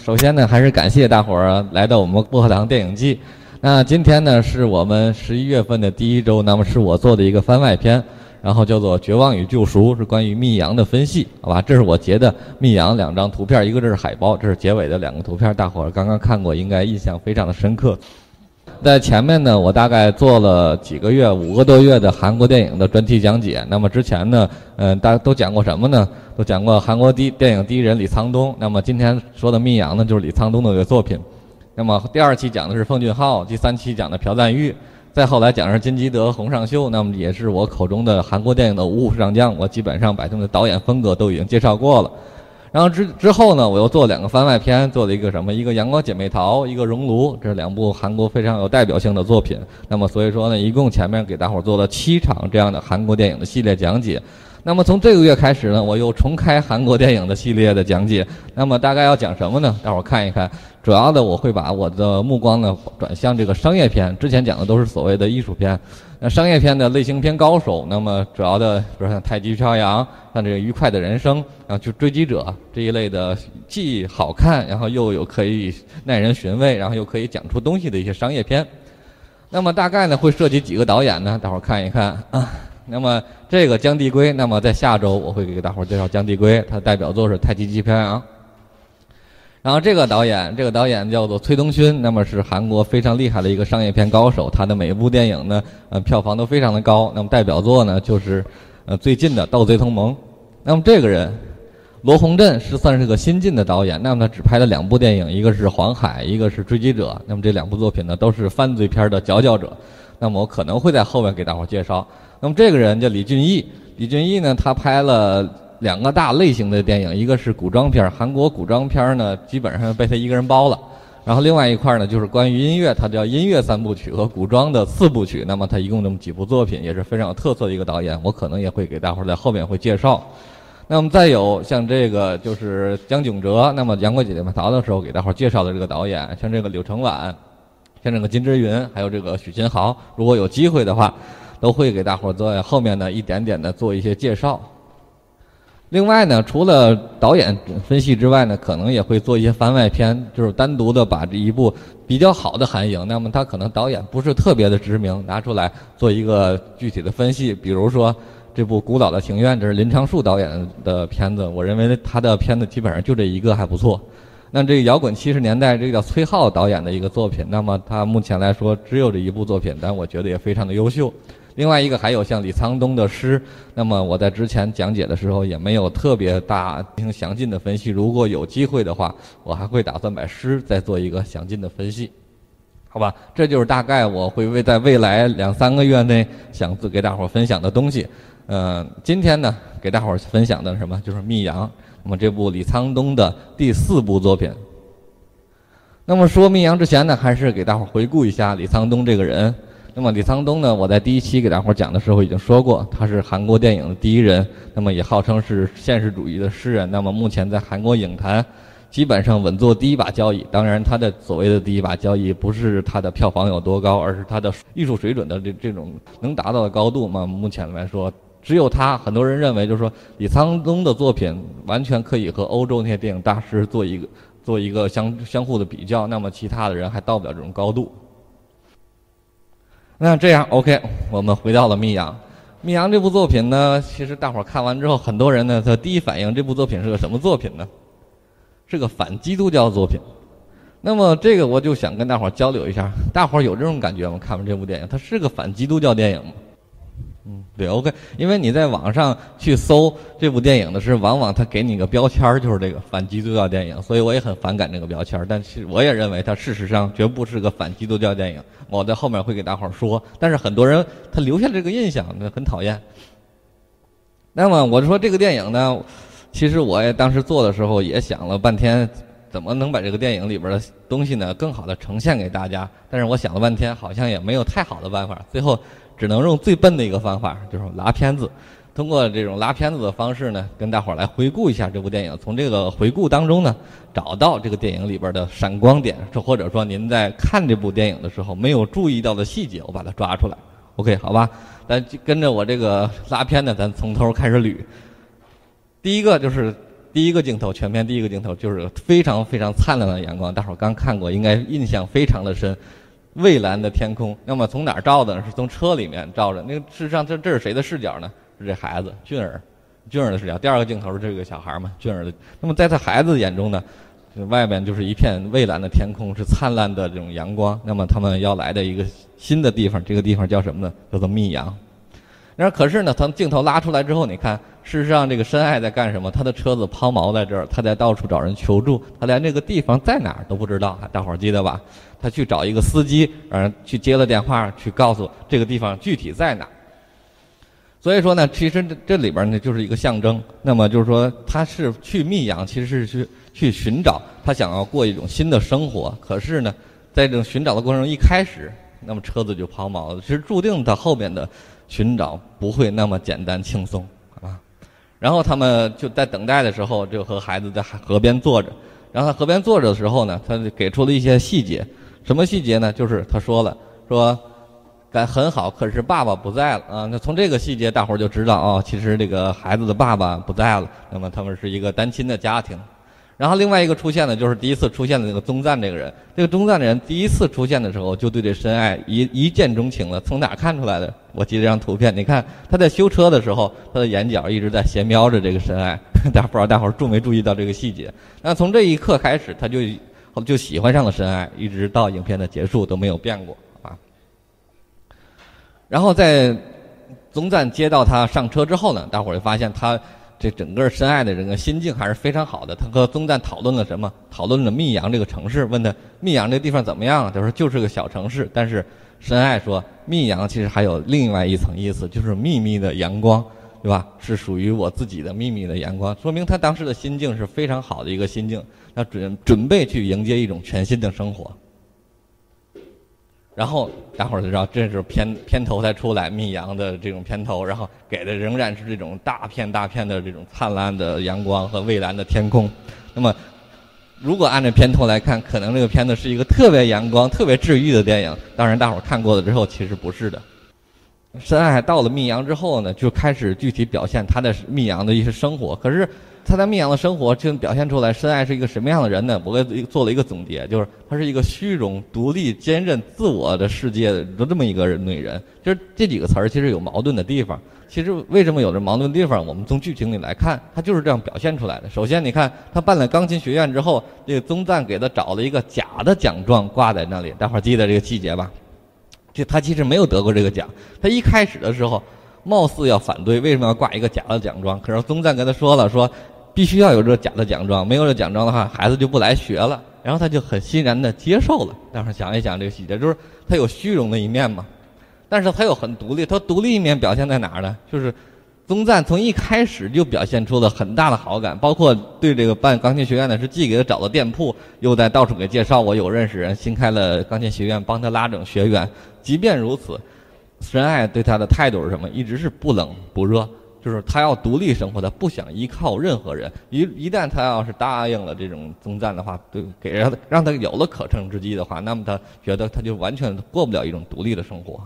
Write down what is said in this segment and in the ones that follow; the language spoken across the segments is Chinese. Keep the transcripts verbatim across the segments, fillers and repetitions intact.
首先呢，还是感谢大伙儿来到我们薄荷糖电影季。那今天呢，是我们十一月份的第一周，那么是我做的一个番外篇，然后叫做《绝望与救赎》，是关于密阳的分析，好吧？这是我截的密阳两张图片，一个这是海报，这是结尾的两个图片，大伙儿刚刚看过，应该印象非常的深刻。在前面呢，我大概做了几个月，五个多月的韩国电影的专题讲解。那么之前呢，嗯、呃，大家都讲过什么呢？都讲过韩国第电影第一人李沧东。那么今天说的密阳呢，就是李沧东的一个作品。那么第二期讲的是奉俊昊，第三期讲的朴赞郁，再后来讲的是金基德、洪尚秀。那么也是我口中的韩国电影的五虎上将，我基本上把他们的导演风格都已经介绍过了。然后之之后呢，我又做两个番外篇，做了一个什么？一个《阳光姐妹淘》，一个《熔炉》，这是两部韩国非常有代表性的作品。那么所以说呢，一共前面给大伙儿做了七场这样的韩国电影的系列讲解。那么从这个月开始呢，我又重开韩国电影的系列的讲解。那么大概要讲什么呢？大伙儿看一看。主要的我会把我的目光呢转向这个商业片，之前讲的都是所谓的艺术片。那商业片的类型片高手，那么主要的比如像太极飘扬，像这个愉快的人生，然后就追击者这一类的，既好看，然后又有可以耐人寻味，然后又可以讲出东西的一些商业片。那么大概呢会涉及几个导演呢？大伙儿看一看啊。那么这个姜帝圭，那么在下周我会给大伙儿介绍姜帝圭，他代表作是《太极飘扬》。然后这个导演，这个导演叫做崔东勋，那么是韩国非常厉害的一个商业片高手，他的每一部电影呢，呃，票房都非常的高。那么代表作呢，就是呃最近的《盗贼同盟》。那么这个人，罗洪镇是算是个新晋的导演，那么他只拍了两部电影，一个是《黄海》，一个是《追击者》。那么这两部作品呢，都是犯罪片的佼佼者。那么我可能会在后面给大伙介绍。那么这个人叫李俊毅，李俊毅呢，他拍了两个大类型的电影，一个是古装片，韩国古装片呢基本上被他一个人包了。然后另外一块呢就是关于音乐，他叫音乐三部曲和古装的四部曲。那么他一共这么几部作品，也是非常有特色的一个导演，我可能也会给大伙在后面会介绍。那么再有像这个就是江炯哲，那么《阳光姐姐们淘》的时候给大伙介绍的这个导演，像这个柳承晚，像这个金智云，还有这个许秦豪，如果有机会的话都会给大伙在后面呢一点点的做一些介绍。另外呢，除了导演分析之外呢，可能也会做一些番外篇，就是单独的把这一部比较好的韩影，那么他可能导演不是特别的知名，拿出来做一个具体的分析。比如说这部《古老的庭院》，这是林长树导演的片子，我认为他的片子基本上就这一个还不错。那这个摇滚七十年代，这个叫崔浩导演的一个作品，那么他目前来说只有这一部作品，但我觉得也非常的优秀。另外一个还有像李沧东的诗，那么我在之前讲解的时候也没有特别大进行详尽的分析，如果有机会的话，我还会打算把诗再做一个详尽的分析，好吧？这就是大概我会为在未来两三个月内想给大伙分享的东西。嗯、呃，今天呢给大伙分享的什么就是密阳，那么这部李沧东的第四部作品。那么说密阳之前呢，还是给大伙回顾一下李沧东这个人。那么李沧东呢，我在第一期给大伙讲的时候已经说过，他是韩国电影的第一人，那么也号称是现实主义的诗人。那么目前在韩国影坛基本上稳坐第一把交椅。当然他的所谓的第一把交椅不是他的票房有多高，而是他的艺术水准的这这种能达到的高度嘛。目前来说只有他，很多人认为就是说李沧东的作品完全可以和欧洲那些电影大师做一个做一个相相互的比较，那么其他的人还到不了这种高度。那这样 OK， 我们回到了密阳。密阳这部作品呢，其实大伙儿看完之后，很多人呢他第一反应这部作品是个什么作品呢？是个反基督教作品。那么这个我就想跟大伙儿交流一下，大伙儿有这种感觉吗？看完这部电影，它是个反基督教电影吗？嗯，对 ，OK， 因为你在网上去搜这部电影的时候，往往他给你个标签就是这个反基督教电影，所以我也很反感这个标签。但是我也认为它事实上绝不是个反基督教电影，我在后面会给大伙儿说。但是很多人他留下这个印象，那很讨厌。那么我说这个电影呢，其实我也当时做的时候也想了半天，怎么能把这个电影里边的东西呢更好的呈现给大家。但是我想了半天，好像也没有太好的办法，最后只能用最笨的一个方法，就是拉片子。通过这种拉片子的方式呢，跟大伙儿来回顾一下这部电影，从这个回顾当中呢，找到这个电影里边的闪光点，或者说您在看这部电影的时候没有注意到的细节，我把它抓出来。OK， 好吧，咱跟着我这个拉片呢，咱从头开始捋。第一个就是第第一个镜头，全片第一个镜头就是非常非常灿烂的阳光，大伙儿刚看过，应该印象非常的深。蔚蓝的天空，那么从哪儿照的呢？是从车里面照着。那个事实上，这这是谁的视角呢？是这孩子俊儿，俊儿的视角。第二个镜头是这个小孩嘛，俊儿的。那么在他孩子眼中呢，外边就是一片蔚蓝的天空，是灿烂的这种阳光。那么他们要来的一个新的地方，这个地方叫什么呢？叫做密阳。然后可是呢，他镜头拉出来之后，你看，事实上这个深爱在干什么？他的车子抛锚在这儿，他在到处找人求助，他连这个地方在哪儿都不知道。大伙儿记得吧？他去找一个司机，呃，去接了电话，去告诉这个地方具体在哪儿。所以说呢，其实这这里边呢就是一个象征。那么就是说，他是去密阳，其实是去去寻找他想要过一种新的生活。可是呢，在这种寻找的过程中，一开始，那么车子就抛锚了。其实注定他后边的寻找不会那么简单轻松啊。然后他们就在等待的时候，就和孩子在河边坐着。然后他河边坐着的时候呢，他就给出了一些细节。什么细节呢？就是他说了，说感很好，可是爸爸不在了啊。那从这个细节，大伙儿就知道哦，其实这个孩子的爸爸不在了。那么他们是一个单亲的家庭。然后另外一个出现的就是第一次出现的那个宗赞这个人。这个宗赞的人第一次出现的时候，就对这深爱一一见钟情了。从哪看出来的？我记得这张图片，你看他在修车的时候，他的眼角一直在斜瞄着这个深爱。大不知道大伙儿注没注意到这个细节？那从这一刻开始，他就。就喜欢上了深爱，一直到影片的结束都没有变过啊。然后在宗赞接到他上车之后呢，大伙儿就发现他这整个深爱的这个心境还是非常好的。他和宗赞讨论了什么？讨论了密阳这个城市，问他密阳这个地方怎么样？他说就是个小城市，但是深爱说密阳其实还有另外一层意思，就是秘密的阳光，对吧？是属于我自己的秘密的阳光，说明他当时的心境是非常好的一个心境。他准准备去迎接一种全新的生活，然后大伙儿就知道这是片片头才出来，密阳的这种片头，然后给的仍然是这种大片大片的这种灿烂的阳光和蔚蓝的天空。那么，如果按照片头来看，可能这个片子是一个特别阳光、特别治愈的电影。当然，大伙儿看过了之后，其实不是的。深爱到了密阳之后呢，就开始具体表现他在密阳的一些生活。可是他在密阳的生活就表现出来，深爱是一个什么样的人呢？我给做了一个总结，就是她是一个虚荣、独立、坚韧、自我的世界的这么一个女人。就是这几个词儿其实有矛盾的地方。其实为什么有这矛盾的地方？我们从剧情里来看，他就是这样表现出来的。首先，你看他办了钢琴学院之后，这个宗赞给他找了一个假的奖状挂在那里，大伙儿记得这个细节吧？就他其实没有得过这个奖，他一开始的时候貌似要反对，为什么要挂一个假的奖状？可是宗赞跟他说了，说必须要有这个假的奖状，没有这奖状的话，孩子就不来学了。然后他就很欣然的接受了。待会儿想一想这个细节，就是他有虚荣的一面嘛，但是他又很独立。他独立一面表现在哪儿呢？就是宗赞从一开始就表现出了很大的好感，包括对这个办钢琴学院呢，是既给他找了店铺，又在到处给介绍我有认识人，新开了钢琴学院，帮他拉整学员。即便如此，深爱对他的态度是什么？一直是不冷不热，就是他要独立生活，他不想依靠任何人。一一旦他要是答应了这种宗赞的话，对，给让他让他有了可乘之机的话，那么他觉得他就完全过不了一种独立的生活。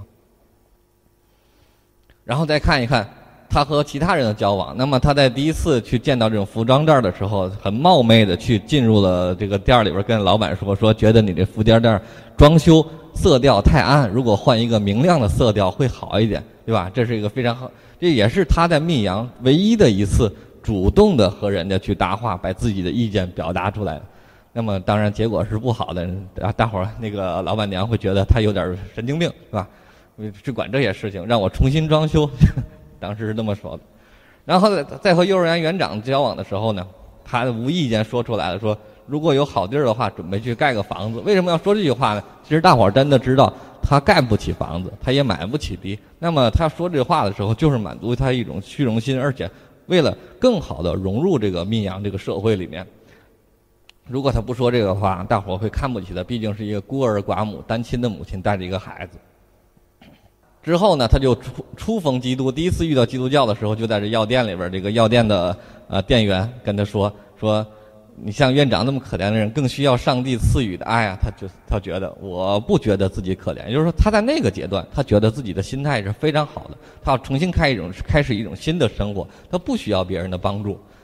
然后再看一看他和其他人的交往，那么他在第一次去见到这种服装店的时候，很冒昧的去进入了这个店里边，跟老板说说，觉得你这服装店装修色调太暗，如果换一个明亮的色调会好一点，对吧？这是一个非常好，这也是他在密阳唯一的一次主动的和人家去搭话，把自己的意见表达出来。那么当然结果是不好的，大伙儿那个老板娘会觉得他有点神经病，是吧？去管这些事情，让我重新装修。当时是这么说的。然后在和幼儿园园长交往的时候呢，他无意间说出来了，说如果有好地儿的话，准备去盖个房子。为什么要说这句话呢？其实大伙儿真的知道他盖不起房子，他也买不起地。那么他说这话的时候，就是满足他一种虚荣心，而且为了更好的融入这个密阳这个社会里面。如果他不说这个话，大伙儿会看不起他，毕竟是一个孤儿寡母、单亲的母亲带着一个孩子。之后呢，他就初初逢基督，第一次遇到基督教的时候，就在这药店里边，这个药店的呃店员跟他说说，你像院长那么可怜的人，更需要上帝赐予的爱啊。他就他觉得我不觉得自己可怜，也就是说他在那个阶段，他觉得自己的心态是非常好的，他要重新开一种开始一种新的生活，他不需要别人的帮助。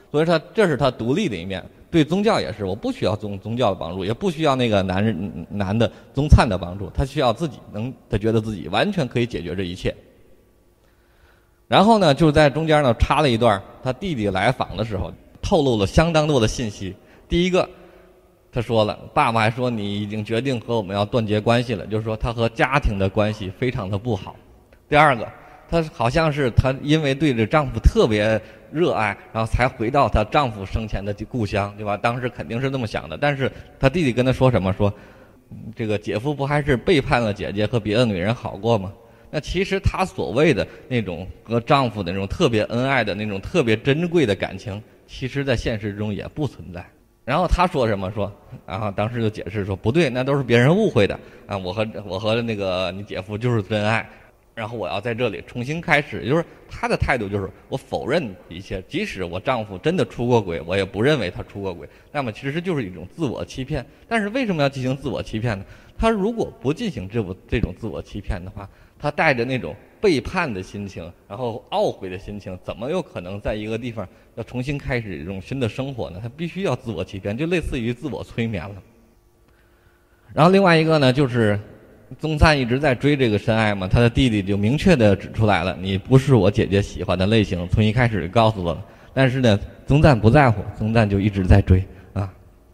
所以他这是他独立的一面。对宗教也是，我不需要宗宗教的帮助，也不需要那个男人男的宗灿的帮助，他需要自己能，他觉得自己完全可以解决这一切。然后呢，就在中间呢插了一段他弟弟来访的时候，透露了相当多的信息。第一个，他说了，爸爸还说你已经决定和我们要断绝关系了，就是说他和家庭的关系非常的不好。第二个，她好像是她因为对这丈夫特别热爱，然后才回到她丈夫生前的故乡，对吧？当时肯定是这么想的。但是她弟弟跟她说什么？说这个姐夫不还是背叛了姐姐，和别的女人好过吗？那其实她所谓的那种和丈夫的那种特别恩爱的那种特别珍贵的感情，其实在现实中也不存在。然后她说什么？说然后当时就解释说不对，那都是别人误会的啊！我和我和那个你姐夫就是真爱。然后我要在这里重新开始，就是她的态度就是我否认一切，即使我丈夫真的出过轨，我也不认为他出过轨。那么其实就是一种自我欺骗。但是为什么要进行自我欺骗呢？他如果不进行这这种自我欺骗的话，他带着那种背叛的心情，然后懊悔的心情，怎么有可能在一个地方要重新开始一种新的生活呢？他必须要自我欺骗，就类似于自我催眠了。然后另外一个呢，就是宗灿一直在追这个深爱嘛，他的弟弟就明确的指出来了，你不是我姐姐喜欢的类型，从一开始就告诉我了。但是呢，宗灿不在乎，宗灿就一直在追啊。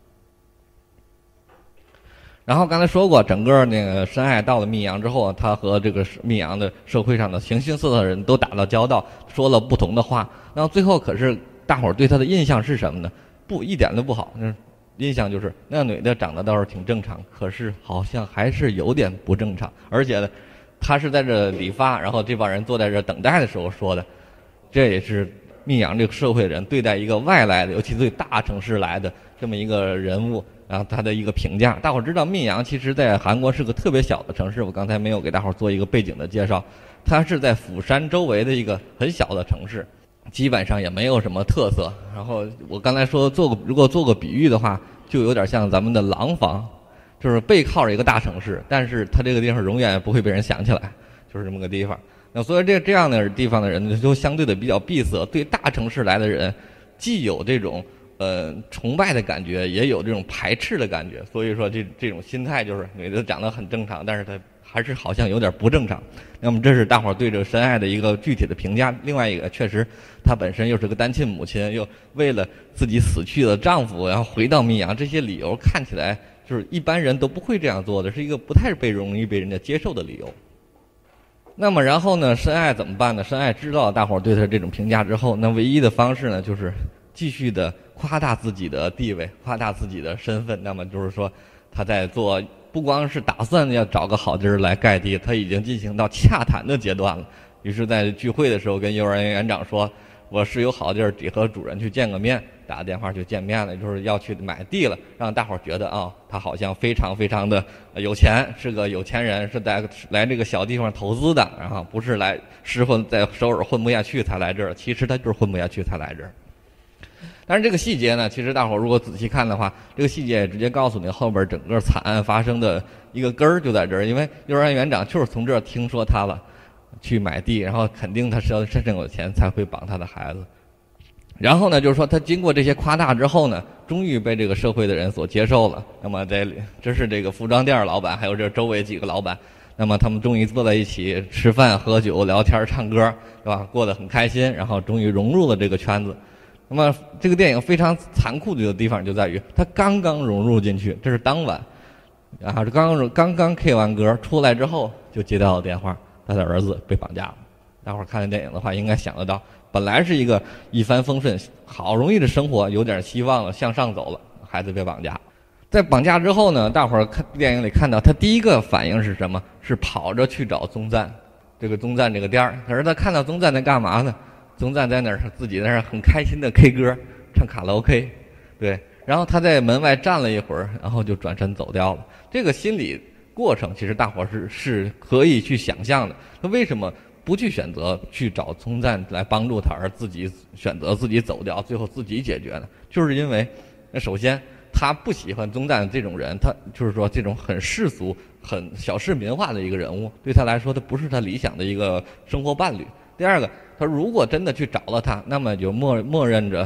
然后刚才说过，整个那个深爱到了密阳之后，他和这个密阳的社会上的形形色色的人都打到交道，说了不同的话。然后最后可是大伙儿对他的印象是什么呢？不，一点都不好。就是印象就是那女的长得倒是挺正常，可是好像还是有点不正常。而且呢，她是在这理发，然后这帮人坐在这等待的时候说的。这也是密阳这个社会的人对待一个外来的，尤其对大城市来的这么一个人物，然后他的一个评价。大伙儿知道密阳其实在韩国是个特别小的城市，我刚才没有给大伙儿做一个背景的介绍，它是在釜山周围的一个很小的城市，基本上也没有什么特色。然后我刚才说做个如果做个比喻的话，就有点像咱们的廊坊，就是背靠着一个大城市，但是它这个地方永远不会被人想起来，就是这么个地方。那所以这这样的地方的人就相对的比较闭塞，对大城市来的人既有这种呃崇拜的感觉，也有这种排斥的感觉。所以说这这种心态就是女的长得很正常，但是她还是好像有点不正常。那么这是大伙儿对这个深爱的一个具体的评价。另外一个，确实她本身又是个单亲母亲，又为了自己死去的丈夫然后回到密阳，这些理由看起来就是一般人都不会这样做的，是一个不太被容易被人家接受的理由。那么然后呢，深爱怎么办呢？深爱知道大伙儿对他这种评价之后，那唯一的方式呢，就是继续的夸大自己的地位，夸大自己的身份。那么就是说，他在做不光是打算要找个好地儿来盖地，他已经进行到洽谈的阶段了。于是，在聚会的时候跟幼儿园园长说，我是有好地儿得和主人去见个面，打个电话就见面了，就是要去买地了，让大伙儿觉得啊、哦，他好像非常非常的有钱，是个有钱人，是在来这个小地方投资的，然后不是来失混在首尔混不下去才来这儿，其实他就是混不下去才来这儿。但是这个细节呢，其实大伙儿如果仔细看的话，这个细节也直接告诉你后边整个惨案发生的一个根儿就在这儿，因为幼儿园园长就是从这儿听说他了，去买地，然后肯定他是要身上有钱才会绑他的孩子。然后呢，就是说他经过这些夸大之后呢，终于被这个社会的人所接受了。那么这里这是这个服装店老板，还有这周围几个老板，那么他们终于坐在一起吃饭、喝酒、聊天、唱歌，对吧？过得很开心，然后终于融入了这个圈子。那么这个电影非常残酷的地方就在于，他刚刚融入进去，这是当晚，然后刚刚刚 K 完歌出来之后，就接到了电话，他的儿子被绑架了。大伙儿看电影的话，应该想得到，本来是一个一帆风顺、好容易的生活，有点希望了，向上走了，孩子被绑架。在绑架之后呢，大伙儿看电影里看到他第一个反应是什么？是跑着去找宗赞，这个宗赞这个店儿。可是他看到宗赞在干嘛呢？宗赞在那儿自己在那儿很开心的 K 歌，唱卡拉 OK， 对。然后他在门外站了一会儿，然后就转身走掉了。这个心理过程其实大伙儿是是可以去想象的。他为什么不去选择去找宗赞来帮助他，而自己选择自己走掉，最后自己解决呢？就是因为，那首先他不喜欢宗赞这种人，他就是说这种很世俗、很小市民化的一个人物，对他来说，他不是他理想的一个生活伴侣。第二个，他如果真的去找了他，那么就默默认着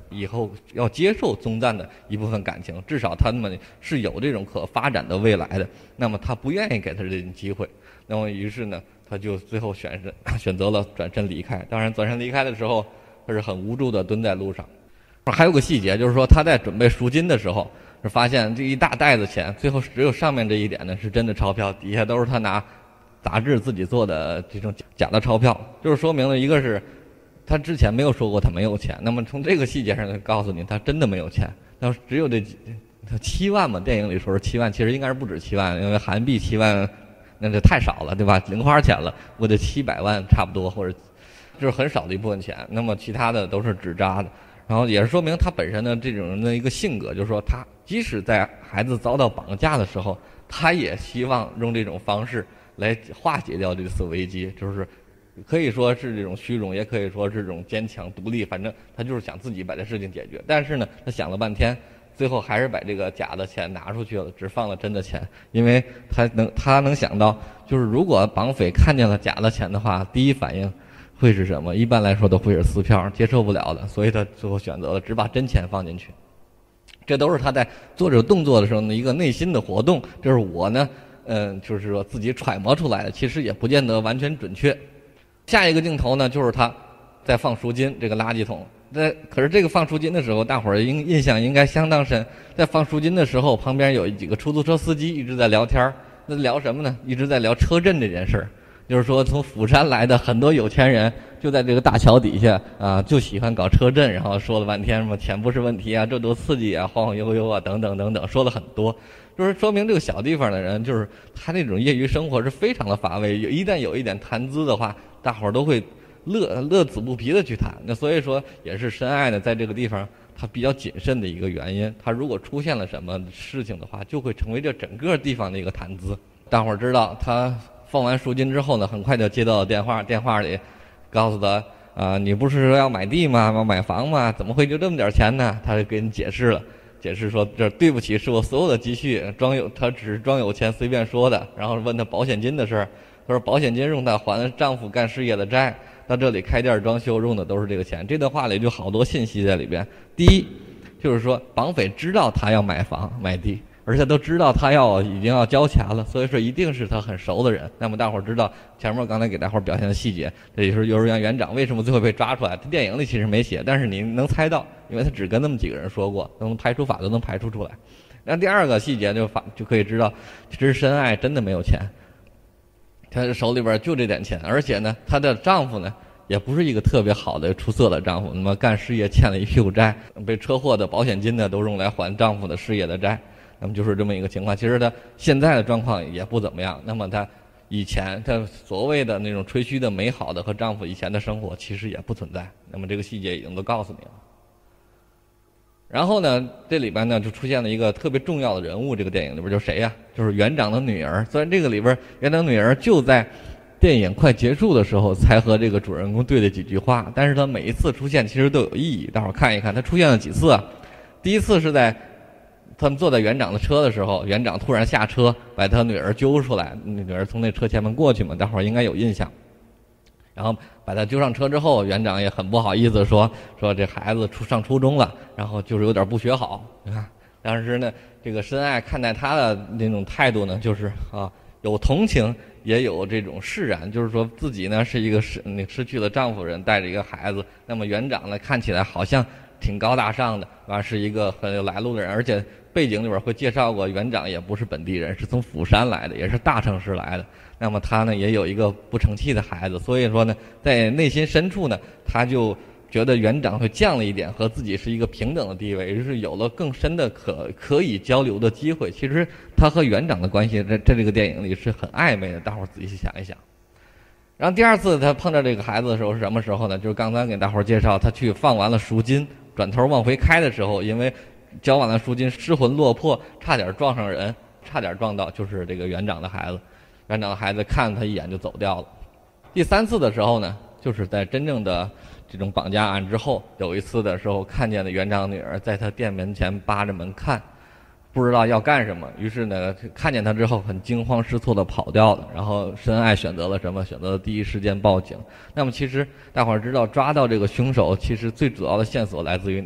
以后要接受宗赞的一部分感情，至少他们是有这种可发展的未来的。那么他不愿意给他这种机会，那么于是呢，他就最后选择选择了转身离开。当然，转身离开的时候，他是很无助的蹲在路上。还有个细节，就是说他在准备赎金的时候，是发现这一大袋子钱，最后只有上面这一点呢是真的钞票，底下都是他拿杂志自己做的这种假的钞票，就是说明了一个是他之前没有说过他没有钱，那么从这个细节上就告诉你他真的没有钱。那只有这七万嘛，电影里说是七万，其实应该是不止七万，因为韩币七万那就太少了，对吧？零花钱了，我得七百万差不多，或者就是很少的一部分钱。那么其他的都是纸扎的。然后也是说明他本身的这种人的一个性格，就是说他即使在孩子遭到绑架的时候，他也希望用这种方式来化解掉这次危机，就是可以说是这种虚荣，也可以说是这种坚强独立，反正他就是想自己把这事情解决。但是呢，他想了半天，最后还是把这个假的钱拿出去了，只放了真的钱，因为他能他能想到，就是如果绑匪看见了假的钱的话，第一反应会是什么？一般来说都会是撕票，接受不了的，所以他最后选择了只把真钱放进去。这都是他在做这个动作的时候的一个内心的活动，就是我呢，嗯，就是说自己揣摩出来的，其实也不见得完全准确。下一个镜头呢，就是他在放赎金这个垃圾桶。在可是这个放赎金的时候，大伙儿印印象应该相当深。在放赎金的时候，旁边有几个出租车司机一直在聊天，那聊什么呢？一直在聊车震这件事儿。就是说，从釜山来的很多有钱人就在这个大桥底下啊，就喜欢搞车震，然后说了半天什么钱不是问题啊，这多刺激啊，晃晃悠悠啊，等等等等，说了很多。就是说明这个小地方的人，就是他那种业余生活是非常的乏味。一旦有一点谈资的话，大伙儿都会乐乐此不疲的去谈。那所以说，也是深爱呢，在这个地方他比较谨慎的一个原因。他如果出现了什么事情的话，就会成为这整个地方的一个谈资。大伙儿知道他放完赎金之后呢，很快就接到了电话，电话里告诉他啊、呃，你不是说要买地吗？要买房吗？怎么会就这么点钱呢？他就给人解释了，解释说这对不起，是我所有的积蓄装有，他只是装有钱随便说的。然后问他保险金的事儿，他说保险金用他还丈夫干事业的债，到这里开店装修用的都是这个钱。这段话里就好多信息在里边。第一，就是说绑匪知道他要买房买地，而且都知道他要已经要交钱了，所以说一定是他很熟的人。那么大伙儿知道前面刚才给大伙儿表现的细节，这也是幼儿园园长为什么最后被抓出来。他电影里其实没写，但是你能猜到，因为他只跟那么几个人说过，从排除法都能排除出来。那第二个细节就法就可以知道，其实深爱真的没有钱，他手里边就这点钱，而且呢，她的丈夫呢也不是一个特别好的出色的丈夫，那么干事业欠了一屁股债，被车祸的保险金呢都用来还丈夫的事业的债。那么就是这么一个情况。其实他现在的状况也不怎么样。那么他以前他所谓的那种吹嘘的美好的和丈夫以前的生活，其实也不存在。那么这个细节已经都告诉你了。然后呢，这里边呢就出现了一个特别重要的人物，这个电影里边就是谁呀？就是园长的女儿。虽然这个里边园长女儿就在电影快结束的时候才和这个主人公对了几句话，但是他每一次出现其实都有意义。大伙儿看一看，他出现了几次啊？第一次是在他们坐在园长的车的时候，园长突然下车把他女儿揪出来，女儿从那车前面过去嘛，大伙儿应该有印象。然后把他揪上车之后，园长也很不好意思说说这孩子初上初中了，然后就是有点不学好，你看。但是呢，这个深爱看待他的那种态度呢，就是啊，有同情，也有这种释然，就是说自己呢是一个失那失去了丈夫人，带着一个孩子。那么园长呢，看起来好像挺高大上的，啊，是一个很有来路的人，而且背景里边会介绍过，园长也不是本地人，是从釜山来的，也是大城市来的。那么他呢，也有一个不成器的孩子，所以说呢，在内心深处呢，他就觉得园长会降了一点，和自己是一个平等的地位，也就是有了更深的可可以交流的机会。其实他和园长的关系在在这个电影里是很暧昧的，大伙儿仔细想一想。然后第二次他碰到这个孩子的时候是什么时候呢？就是刚才给大伙儿介绍，他去放完了赎金，转头往回开的时候，因为交完了赎金失魂落魄，差点撞上人，差点撞到就是这个园长的孩子。园长的孩子看了他一眼就走掉了。第三次的时候呢，就是在真正的这种绑架案之后，有一次的时候看见了园长女儿在他店门前扒着门看，不知道要干什么，于是呢看见他之后很惊慌失措的跑掉了。然后深爱选择了什么？选择了第一时间报警。那么其实大伙儿知道，抓到这个凶手其实最主要的线索来自于哪儿？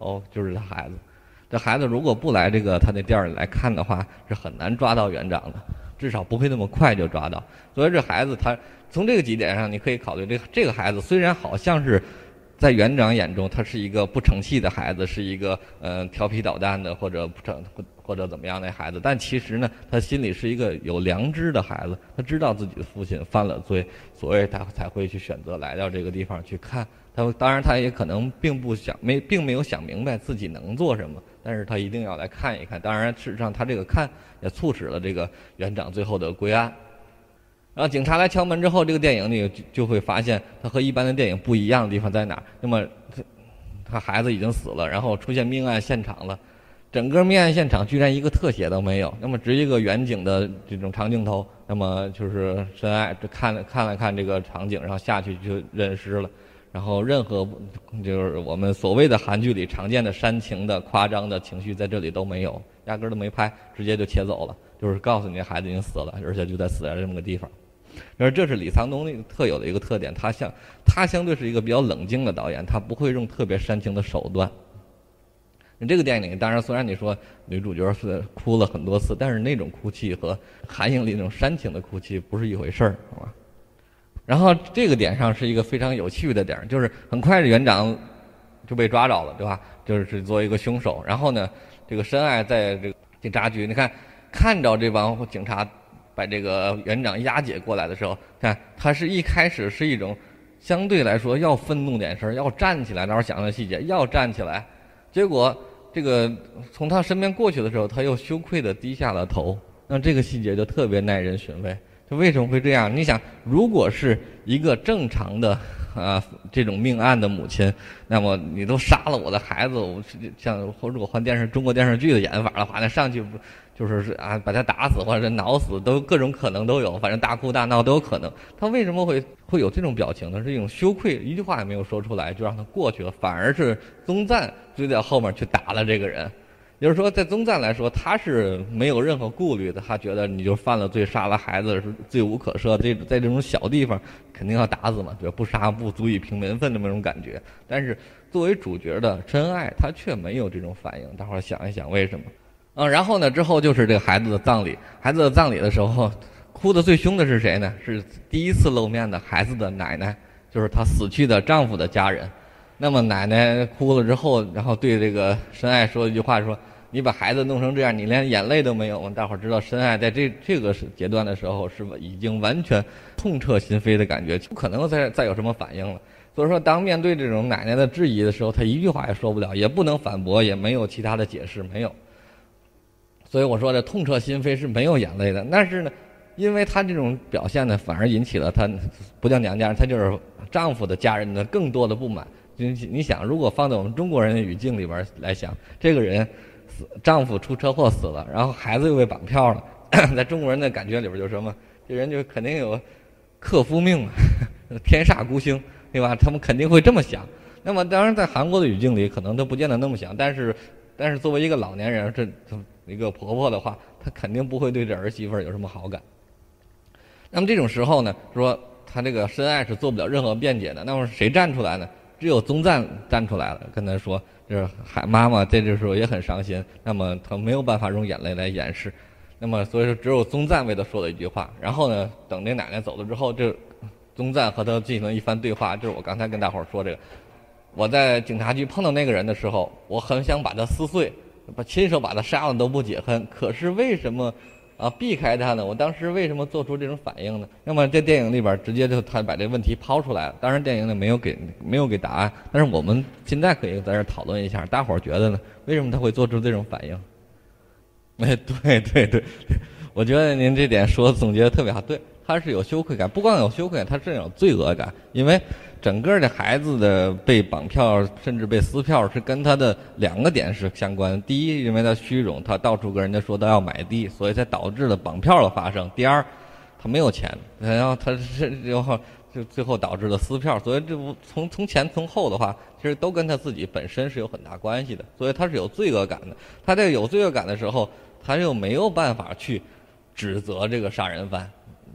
头就是他孩子。这孩子如果不来这个他那店里来看的话，是很难抓到园长的，至少不会那么快就抓到。所以这孩子他从这个几点上，你可以考虑这个这个孩子虽然好像是在园长眼中他是一个不成器的孩子，是一个嗯、呃、调皮捣蛋的或者不成或者怎么样的孩子，但其实呢，他心里是一个有良知的孩子，他知道自己的父亲犯了罪，所以他才会去选择来到这个地方去看。他当然他也可能并不想没并没有想明白自己能做什么，但是他一定要来看一看。当然事实上他这个看也促使了这个园长最后的归案。然后警察来敲门之后，这个电影里就就会发现他和一般的电影不一样的地方在哪儿。那么他他孩子已经死了，然后出现命案现场了，整个命案现场居然一个特写都没有，那么只一个远景的这种长镜头，那么就是深爱这看了看了看这个场景，然后下去就认尸了。然后任何就是我们所谓的韩剧里常见的煽情的夸张的情绪在这里都没有，压根儿都没拍，直接就切走了，就是告诉你孩子已经死了，而且就在死在这么个地方。而这是李沧东那个特有的一个特点，他相他相对是一个比较冷静的导演，他不会用特别煽情的手段。这个电影里当然虽然你说女主角是哭了很多次，但是那种哭泣和韩影里那种煽情的哭泣不是一回事儿，好吧？然后这个点上是一个非常有趣的点，就是很快这园长就被抓着了，对吧？就是作为一个凶手。然后呢，这个深爱在这个警察局，你看看着这帮警察把这个园长押解过来的时候，看他是一开始是一种相对来说要愤怒点事儿，要站起来，待会儿讲的细节要站起来，结果这个从他身边过去的时候，他又羞愧地低下了头。那这个细节就特别耐人寻味。就为什么会这样？你想，如果是一个正常的啊这种命案的母亲，那么你都杀了我的孩子，我像如果换电视中国电视剧的演法的话，那上去就是啊把他打死或者挠死，都各种可能都有，反正大哭大闹都有可能。他为什么会会有这种表情呢？是一种羞愧，一句话也没有说出来就让他过去了，反而是宗赞追在后面去打了这个人。也就是说，在宗赞来说，他是没有任何顾虑的，他觉得你就犯了罪，杀了孩子是罪无可赦，这在这种小地方肯定要打死嘛，对吧？不杀不足以平民愤的那种感觉。但是作为主角的真爱，他却没有这种反应。大伙儿想一想为什么？嗯，然后呢，之后就是这个孩子的葬礼。孩子的葬礼的时候，哭得最凶的是谁呢？是第一次露面的孩子的奶奶，就是她死去的丈夫的家人。那么奶奶哭了之后，然后对这个深爱说一句话，说你把孩子弄成这样，你连眼泪都没有。大伙儿知道深爱在这这个阶段的时候是已经完全痛彻心扉的感觉，不可能再再有什么反应了。所以说当面对这种奶奶的质疑的时候，他一句话也说不了，也不能反驳，也没有其他的解释，没有。所以我说这痛彻心扉是没有眼泪的。但是呢，因为他这种表现呢，反而引起了他不叫娘家人，他就是丈夫的家人的更多的不满。你你想，如果放在我们中国人的语境里边来想，这个人死，丈夫出车祸死了，然后孩子又被绑票了，在中国人的感觉里边就是什么？这人就肯定有克夫命，天煞孤星，对吧？他们肯定会这么想。那么当然，在韩国的语境里，可能都不见得那么想，但是，但是作为一个老年人，这一个婆婆的话，她肯定不会对这儿媳妇有什么好感。那么这种时候呢，说他这个深爱是做不了任何辩解的，那么谁站出来呢？只有宗赞站出来了，跟他说，就是孩妈妈在这时候也很伤心，那么他没有办法用眼泪来掩饰，那么所以说只有宗赞为他说了一句话。然后呢，等这奶奶走了之后，这宗赞和他进行了一番对话，就是我刚才跟大伙儿说这个，我在警察局碰到那个人的时候，我很想把他撕碎，把亲手把他杀了都不解恨，可是为什么啊避开他呢？我当时为什么做出这种反应呢？那么在电影里边直接就他把这个问题抛出来了，当然电影里没有给没有给答案，但是我们现在可以在这讨论一下，大伙儿觉得呢？为什么他会做出这种反应？哎，对对对，我觉得您这点说总结的特别好。对，他是有羞愧感，不光有羞愧感，他是有罪恶感，因为整个的孩子的被绑票甚至被撕票是跟他的两个点是相关的。第一，因为他虚荣，他到处跟人家说他要买地，所以才导致了绑票的发生。第二，他没有钱，然后他是然后就最后导致了撕票，所以这不从从前从后的话，其实都跟他自己本身是有很大关系的，所以他是有罪恶感的。他在有罪恶感的时候，他又没有办法去指责这个杀人犯，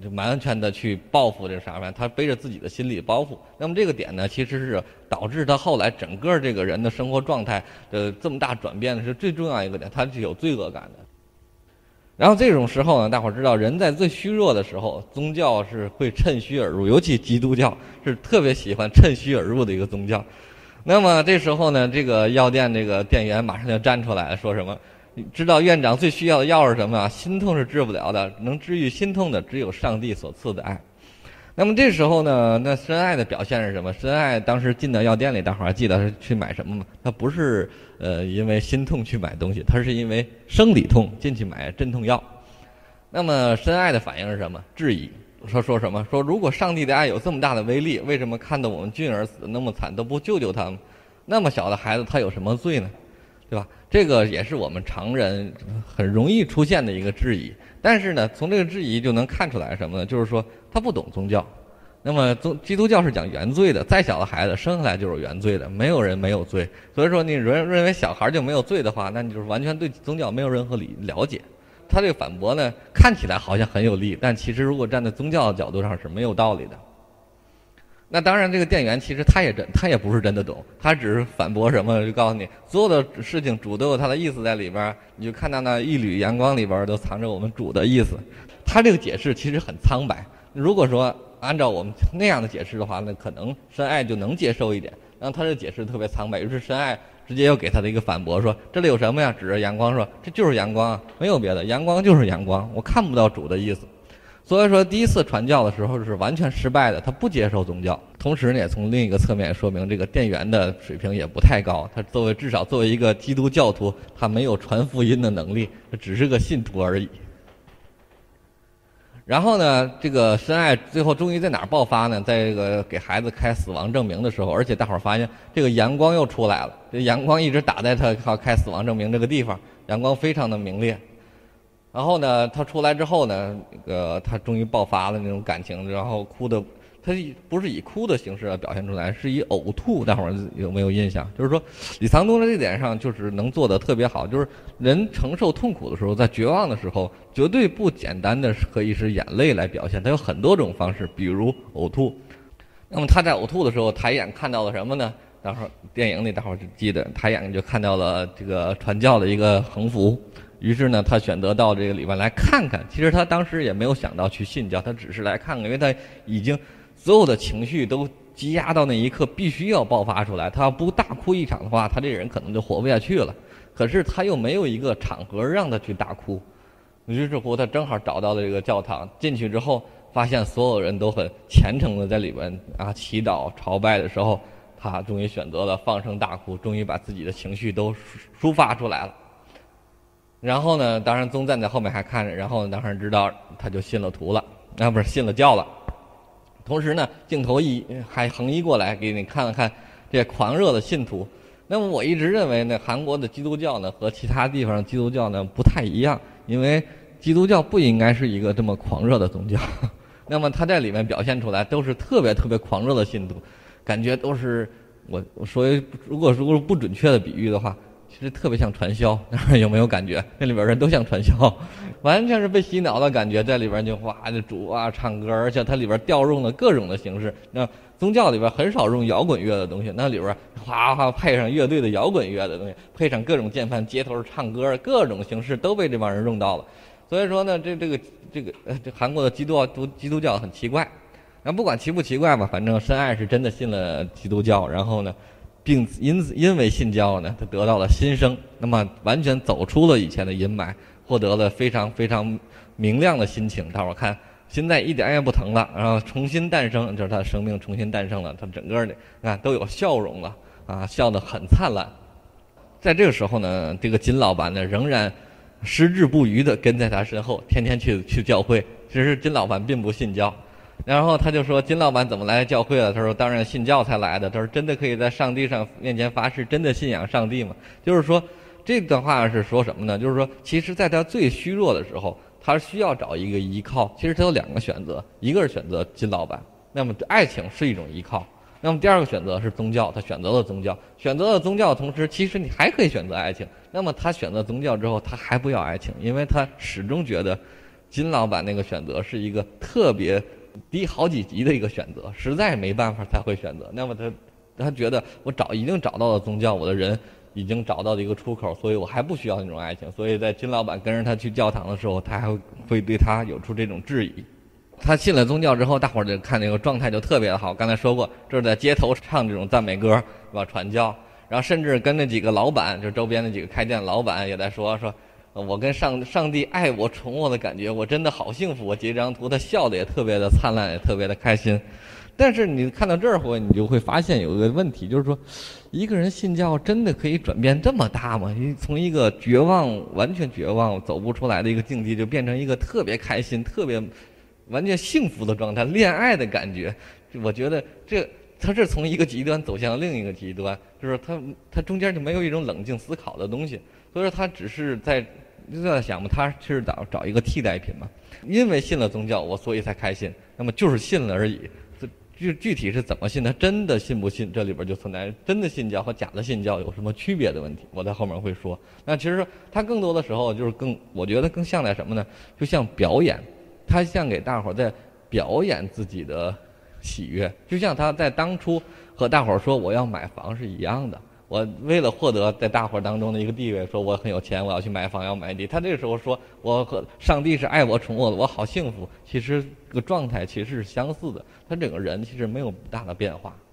就完全的去报复这个杀人犯，他背着自己的心理包袱。那么这个点呢，其实是导致他后来整个这个人的生活状态的这么大转变的是最重要一个点，他是有罪恶感的。然后这种时候呢，大伙儿知道，人在最虚弱的时候，宗教是会趁虚而入，尤其基督教是特别喜欢趁虚而入的一个宗教。那么这时候呢，这个药店这个店员马上就站出来说什么？你知道院长最需要的药是什么啊？心痛是治不了的，能治愈心痛的只有上帝所赐的爱。那么这时候呢，那申爱的表现是什么？申爱当时进到药店里，大伙儿还记得是去买什么吗？他不是呃因为心痛去买东西，他是因为生理痛进去买镇痛药。那么申爱的反应是什么？质疑，说说什么？说如果上帝的爱有这么大的威力，为什么看到我们俊儿死得那么惨都不救救他们？那么小的孩子他有什么罪呢？对吧？这个也是我们常人很容易出现的一个质疑。但是呢，从这个质疑就能看出来什么呢？就是说他不懂宗教。那么宗基督教是讲原罪的，再小的孩子生下来就是原罪的，没有人没有罪。所以说你认认为小孩就没有罪的话，那你就是完全对宗教没有任何理了解。他这个反驳呢，看起来好像很有力，但其实如果站在宗教的角度上是没有道理的。那当然，这个店员其实他也真，他也不是真的懂，他只是反驳什么，就告诉你所有的事情主都有他的意思在里边，你就看到那一缕阳光里边都藏着我们主的意思。他这个解释其实很苍白，如果说按照我们那样的解释的话，那可能申爱就能接受一点。然后他这解释特别苍白，于是申爱直接又给他的一个反驳说：“这里有什么呀？”指着阳光说：“这就是阳光啊，没有别的，阳光就是阳光，我看不到主的意思。”所以说，第一次传教的时候是完全失败的，他不接受宗教。同时呢，也从另一个侧面说明这个店员的水平也不太高。他作为至少作为一个基督教徒，他没有传福音的能力，他只是个信徒而已。然后呢，这个申爱最后终于在哪儿爆发呢？在这个给孩子开死亡证明的时候，而且大伙儿发现这个阳光又出来了，这阳光一直打在他靠开死亡证明这个地方，阳光非常的明烈。然后呢，他出来之后呢，那个他终于爆发了那种感情，然后哭的，他不是以哭的形式表现出来，是以呕吐。大伙儿有没有印象？就是说，李沧东在这点上就是能做得特别好，就是人承受痛苦的时候，在绝望的时候，绝对不简单的可以是眼泪来表现，他有很多种方式，比如呕吐。那么他在呕吐的时候，抬眼看到了什么呢？大伙儿电影里大伙儿就记得，抬眼就看到了这个传教的一个横幅。于是呢，他选择到这个里边来看看。其实他当时也没有想到去信教，他只是来看看，因为他已经所有的情绪都积压到那一刻，必须要爆发出来。他要不大哭一场的话，他这个人可能就活不下去了。可是他又没有一个场合让他去大哭。于是乎，他正好找到了这个教堂，进去之后，发现所有人都很虔诚的在里边啊祈祷朝拜的时候，他终于选择了放声大哭，终于把自己的情绪都抒发出来了。然后呢，当然宗赞在后面还看着，然后当然知道他就信了徒了，啊不是信了教了。同时呢，镜头一还横移过来给你看了看这狂热的信徒。那么我一直认为呢，韩国的基督教呢和其他地方的基督教呢不太一样，因为基督教不应该是一个这么狂热的宗教。那么他在里面表现出来都是特别特别狂热的信徒，感觉都是我我说如果如果不准确的比喻的话，其实特别像传销，有没有感觉？那里边人都像传销，完全是被洗脑的感觉，在里边就哇就主啊唱歌，而且它里边调用了各种的形式。那宗教里边很少用摇滚乐的东西，那里边哗哗配上乐队的摇滚乐的东西，配上各种键盘街头唱歌，各种形式都被这帮人用到了。所以说呢，这这个这个呃这韩国的基督教基督教很奇怪。那不管奇不奇怪吧，反正申爱是真的信了基督教，然后呢。并因因为信教呢，他得到了新生，那么完全走出了以前的阴霾，获得了非常非常明亮的心情。大伙儿看，现在一点也不疼了，然后重新诞生，就是他的生命重新诞生了，他整个的啊都有笑容了啊，笑得很灿烂。在这个时候呢，这个金老板呢仍然矢志不渝地跟在他身后，天天去去教会。其实金老板并不信教。然后他就说金老板怎么来教会了？他说当然信教才来的。他说真的可以在上帝上面前发誓真的信仰上帝吗？就是说这段话是说什么呢？就是说其实在他最虚弱的时候，他需要找一个依靠。其实他有两个选择，一个是选择金老板，那么爱情是一种依靠。那么第二个选择是宗教，他选择了宗教，选择了宗教的同时，其实你还可以选择爱情。那么他选择宗教之后，他还不要爱情，因为他始终觉得金老板那个选择是一个特别低好几级的一个选择，实在没办法才会选择。那么他他觉得我找已经找到了宗教，我的人已经找到了一个出口，所以我还不需要那种爱情。所以在金老板跟着他去教堂的时候，他还会对他有出这种质疑。他信了宗教之后，大伙儿就看那个状态就特别的好。刚才说过，这是在街头唱这种赞美歌，是吧？传教，然后甚至跟那几个老板，就周边的几个开店的老板也在说说，我跟上上帝爱我宠我的感觉，我真的好幸福。我截张图，他笑的也特别的灿烂，也特别的开心。但是你看到这儿会，你就会发现有一个问题，就是说，一个人信教真的可以转变这么大吗？从一个绝望、完全绝望、走不出来的一个境地，就变成一个特别开心、特别完全幸福的状态，恋爱的感觉。我觉得这他是从一个极端走向另一个极端，就是他他中间就没有一种冷静思考的东西，所以说他只是在就在想嘛，他是找找一个替代品嘛。因为信了宗教，我所以才开心，那么就是信了而已。具具体是怎么信，他真的信不信，这里边就存在真的信教和假的信教有什么区别的问题，我在后面会说。那其实他更多的时候就是更，我觉得更像在什么呢？就像表演，他像给大伙在表演自己的喜悦，就像他在当初和大伙说我要买房是一样的。我为了获得在大伙当中的一个地位，说我很有钱，我要去买房要买地。他这个时候说我和上帝是爱我宠我的，我好幸福。其实这个状态其实是相似的，他整个人其实没有大的变化。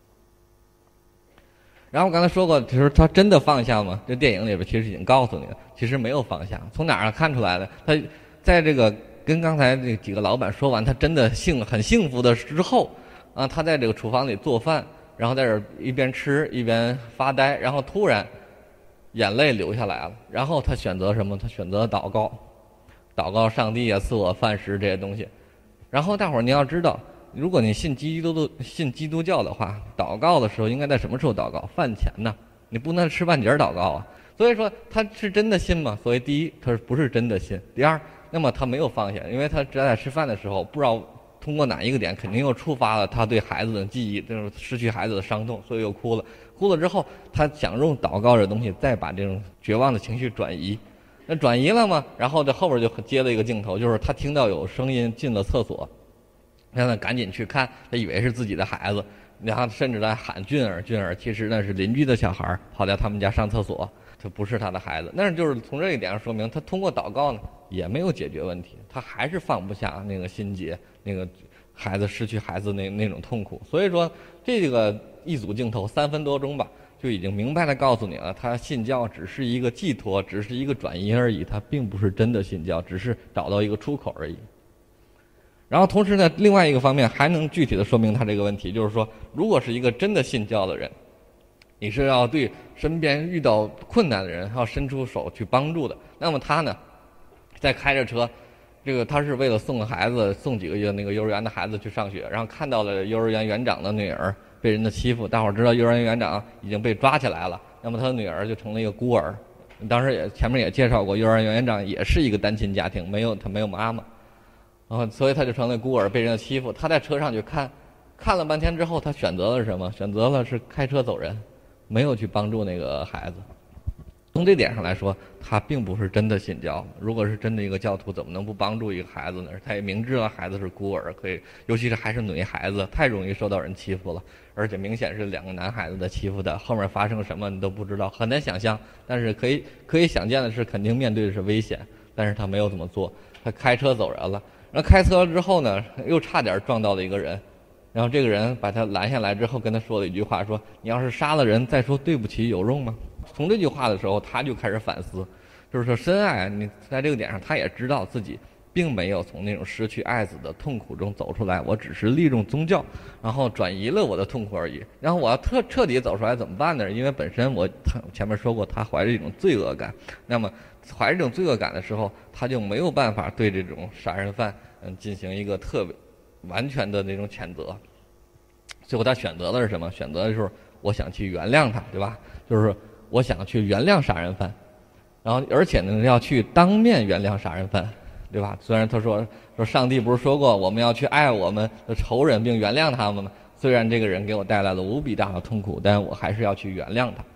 然后我刚才说过，其实他真的放下吗？这电影里边其实已经告诉你了，其实没有放下。从哪儿看出来的？他在这个跟刚才这几个老板说完，他真的幸很幸福的之后啊，他在这个厨房里做饭。然后在这一边吃一边发呆，然后突然眼泪流下来了。然后他选择什么？他选择祷告，祷告上帝啊，赐我饭食这些东西。然后大伙儿你要知道，如果你信基督信基督教的话，祷告的时候应该在什么时候祷告？饭前呢？你不能吃饭节祷告啊。所以说他是真的信吗？所以第一，他不是真的信；第二，那么他没有放下，因为他只在吃饭的时候不知道。通过哪一个点，肯定又触发了他对孩子的记忆，这种失去孩子的伤痛，所以又哭了。哭了之后，他想用祷告这东西，再把这种绝望的情绪转移。那转移了吗？然后这后边就接了一个镜头，就是他听到有声音进了厕所，让他赶紧去看，他以为是自己的孩子，然后甚至在喊俊儿俊儿，其实那是邻居的小孩跑到他们家上厕所，这不是他的孩子。但是就是从这一点上说明，他通过祷告呢也没有解决问题，他还是放不下那个心结，那个孩子失去孩子那那种痛苦。所以说这个一组镜头三分多钟吧，就已经明白地告诉你了，他信教只是一个寄托，只是一个转移而已，他并不是真的信教，只是找到一个出口而已。然后同时呢，另外一个方面还能具体的说明他这个问题，就是说如果是一个真的信教的人，你是要对身边遇到困难的人要伸出手去帮助的，那么他呢在开着车，这个他是为了送孩子送几个月那个幼儿园的孩子去上学，然后看到了幼儿园园长的女儿被人的欺负，大伙儿知道幼儿园园长已经被抓起来了，那么他的女儿就成了一个孤儿。当时也前面也介绍过，幼儿园园长也是一个单亲家庭，没有他没有妈妈，然后所以他就成了孤儿，被人的欺负。他在车上去看看了半天之后，他选择了什么？选择了是开车走人，没有去帮助那个孩子。从这点上来说，他并不是真的信教。如果是真的一个教徒，怎么能不帮助一个孩子呢？他也明知道孩子是孤儿，可以，尤其是还是女孩子，太容易受到人欺负了，而且明显是两个男孩子在欺负他，后面发生什么你都不知道，很难想象。但是可以可以想见的是，肯定面对的是危险，但是他没有这么做，他开车走人了。然后开车之后呢，又差点撞到了一个人，然后这个人把他拦下来之后，跟他说了一句话，说：“你要是杀了人，再说对不起有用吗？”从这句话的时候，他就开始反思，就是说深爱你在这个点上，他也知道自己并没有从那种失去爱子的痛苦中走出来，我只是利用宗教，然后转移了我的痛苦而已。然后我要彻彻底走出来怎么办呢？因为本身我前面说过，他怀着一种罪恶感，那么怀着这种罪恶感的时候，他就没有办法对这种杀人犯嗯进行一个特别完全的那种谴责。最后他选择的是什么？选择的就是我想去原谅他，对吧？就是我想去原谅杀人犯，然后而且呢要去当面原谅杀人犯，对吧？虽然他说说上帝不是说过我们要去爱我们的仇人并原谅他们吗？虽然这个人给我带来了无比大的痛苦，但我还是要去原谅他。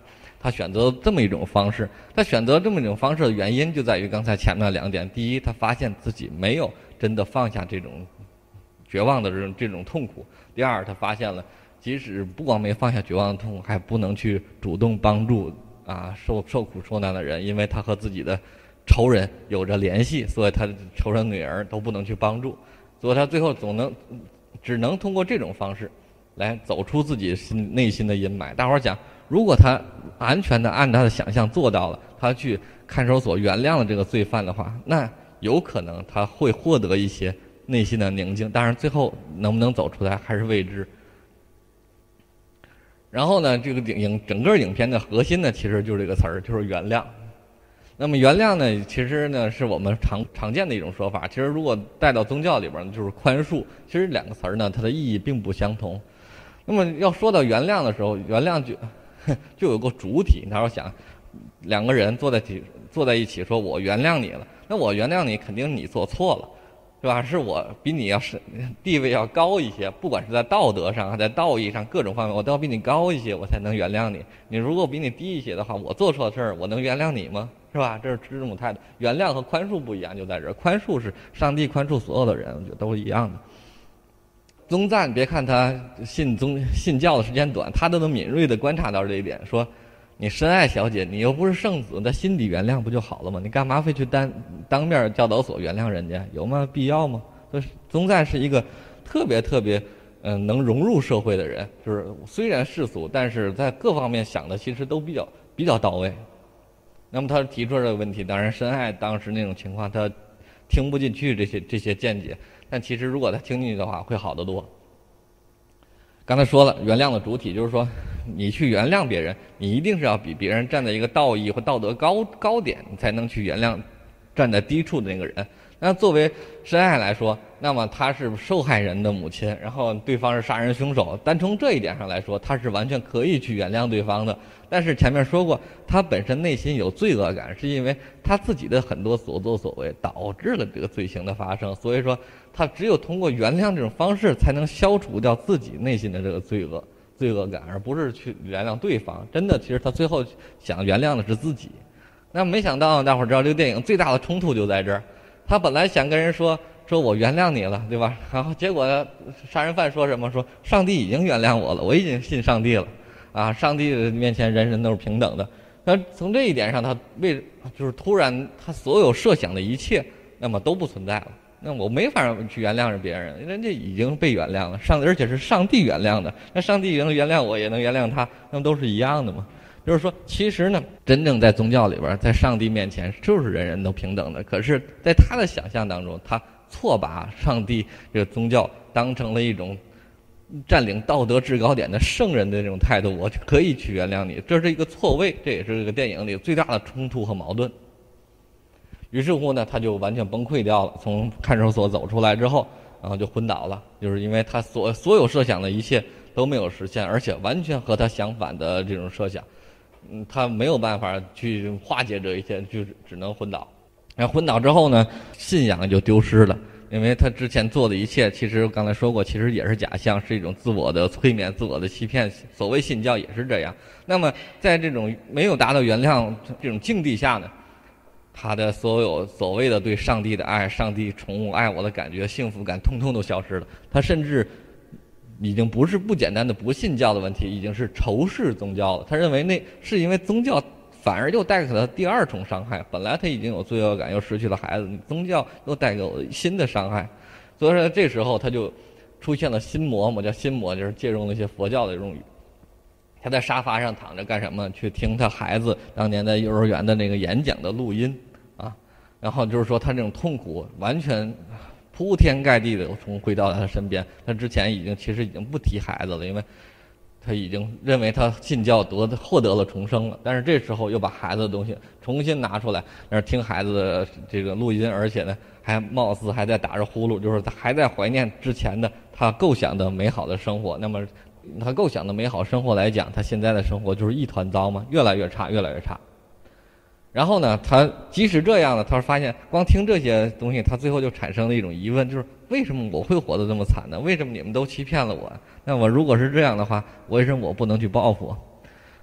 他选择这么一种方式。他选择这么一种方式的原因就在于刚才前面的两点：第一，他发现自己没有真的放下这种绝望的这种这种痛苦；第二，他发现了即使不光没放下绝望的痛苦，还不能去主动帮助啊受受苦受难的人，因为他和自己的仇人有着联系，所以他的仇人女儿都不能去帮助，所以他最后总能只能通过这种方式来走出自己心内心的阴霾。大伙儿讲，如果他完全的按他的想象做到了，他去看守所原谅了这个罪犯的话，那有可能他会获得一些内心的宁静，当然最后能不能走出来还是未知。然后呢，这个影整个影片的核心呢，其实就是这个词儿，就是原谅。那么原谅呢，其实呢是我们常常见的一种说法。其实如果带到宗教里边呢，就是宽恕。其实两个词儿呢，它的意义并不相同。那么要说到原谅的时候，原谅就就有个主体。他说想两个人坐在一起坐在一起，说我原谅你了，那我原谅你，肯定你做错了，是吧？是我比你要是地位要高一些，不管是在道德上还在道义上各种方面，我都要比你高一些，我才能原谅你。你如果比你低一些的话，我做错事儿，我能原谅你吗？是吧？这是这种态度。原谅和宽恕不一样，就在这儿。宽恕是上帝宽恕所有的人，我觉得都是一样的。宗赞，别看他信宗信教的时间短，他都能敏锐地观察到这一点，说你深爱小姐，你又不是圣子，在心底原谅不就好了吗？你干嘛非去当当面教导所原谅人家？有吗？必要吗？所以宗赞是一个特别特别嗯、呃、能融入社会的人，就是虽然世俗，但是在各方面想的其实都比较比较到位。那么他提出这个问题，当然深爱当时那种情况，他听不进去这些这些见解，但其实如果他听进去的话，会好得多。刚才说了，原谅的主体就是说，你去原谅别人，你一定是要比别人站在一个道义或道德高高点，你才能去原谅站在低处的那个人。那作为深爱来说，那么她是受害人的母亲，然后对方是杀人凶手，单从这一点上来说，她是完全可以去原谅对方的。但是前面说过，她本身内心有罪恶感，是因为她自己的很多所作所为导致了这个罪行的发生，所以说她只有通过原谅这种方式，才能消除掉自己内心的这个罪恶罪恶感，而不是去原谅对方。真的，其实她最后想原谅的是自己。那没想到大伙儿知道，这个电影最大的冲突就在这儿。他本来想跟人说说我原谅你了，对吧？然后结果杀人犯说什么？说上帝已经原谅我了，我已经信上帝了，啊，上帝面前人人都是平等的。那从这一点上，他为就是突然他所有设想的一切，那么都不存在了。那我没法去原谅别人，人家已经被原谅了，上而且是上帝原谅的。那上帝能原谅我，也能原谅他，那么都是一样的嘛。就是说，其实呢，真正在宗教里边，在上帝面前，就是人人都平等的。可是，在他的想象当中，他错把上帝这个宗教当成了一种占领道德制高点的圣人的这种态度，我就可以去原谅你，这是一个错位，这也是这个电影里最大的冲突和矛盾。于是乎呢，他就完全崩溃掉了。从看守所走出来之后，然后就昏倒了，就是因为他所所有设想的一切都没有实现，而且完全和他相反的这种设想。嗯，他没有办法去化解这一切，就只能昏倒。然后昏倒之后呢，信仰就丢失了，因为他之前做的一切，其实刚才说过，其实也是假象，是一种自我的催眠、自我的欺骗。所谓信教也是这样。那么，在这种没有达到原谅这种境地下呢，他的所有所谓的对上帝的爱、上帝宠物爱我的感觉、幸福感，通通都消失了。他甚至已经不是不简单的不信教的问题，已经是仇视宗教了。他认为那是因为宗教反而又带给他第二重伤害，本来他已经有罪恶感，又失去了孩子，宗教又带给我新的伤害。所以说这时候他就出现了心魔，我叫心魔，就是借用了一些佛教的用语。他在沙发上躺着干什么？去听他孩子当年在幼儿园的那个演讲的录音啊，然后就是说他这种痛苦完全铺天盖地的重回到他身边。他之前已经其实已经不提孩子了，因为他已经认为他信教得获得了重生了。但是这时候又把孩子的东西重新拿出来，那听孩子的这个录音，而且呢还貌似还在打着呼噜，就是他还在怀念之前的他构想的美好的生活。那么他构想的美好生活来讲，他现在的生活就是一团糟嘛，越来越差，越来越差。然后呢，他即使这样呢，他发现光听这些东西，他最后就产生了一种疑问，就是为什么我会活得这么惨呢？为什么你们都欺骗了我？那我如果是这样的话，为什么我不能去报复？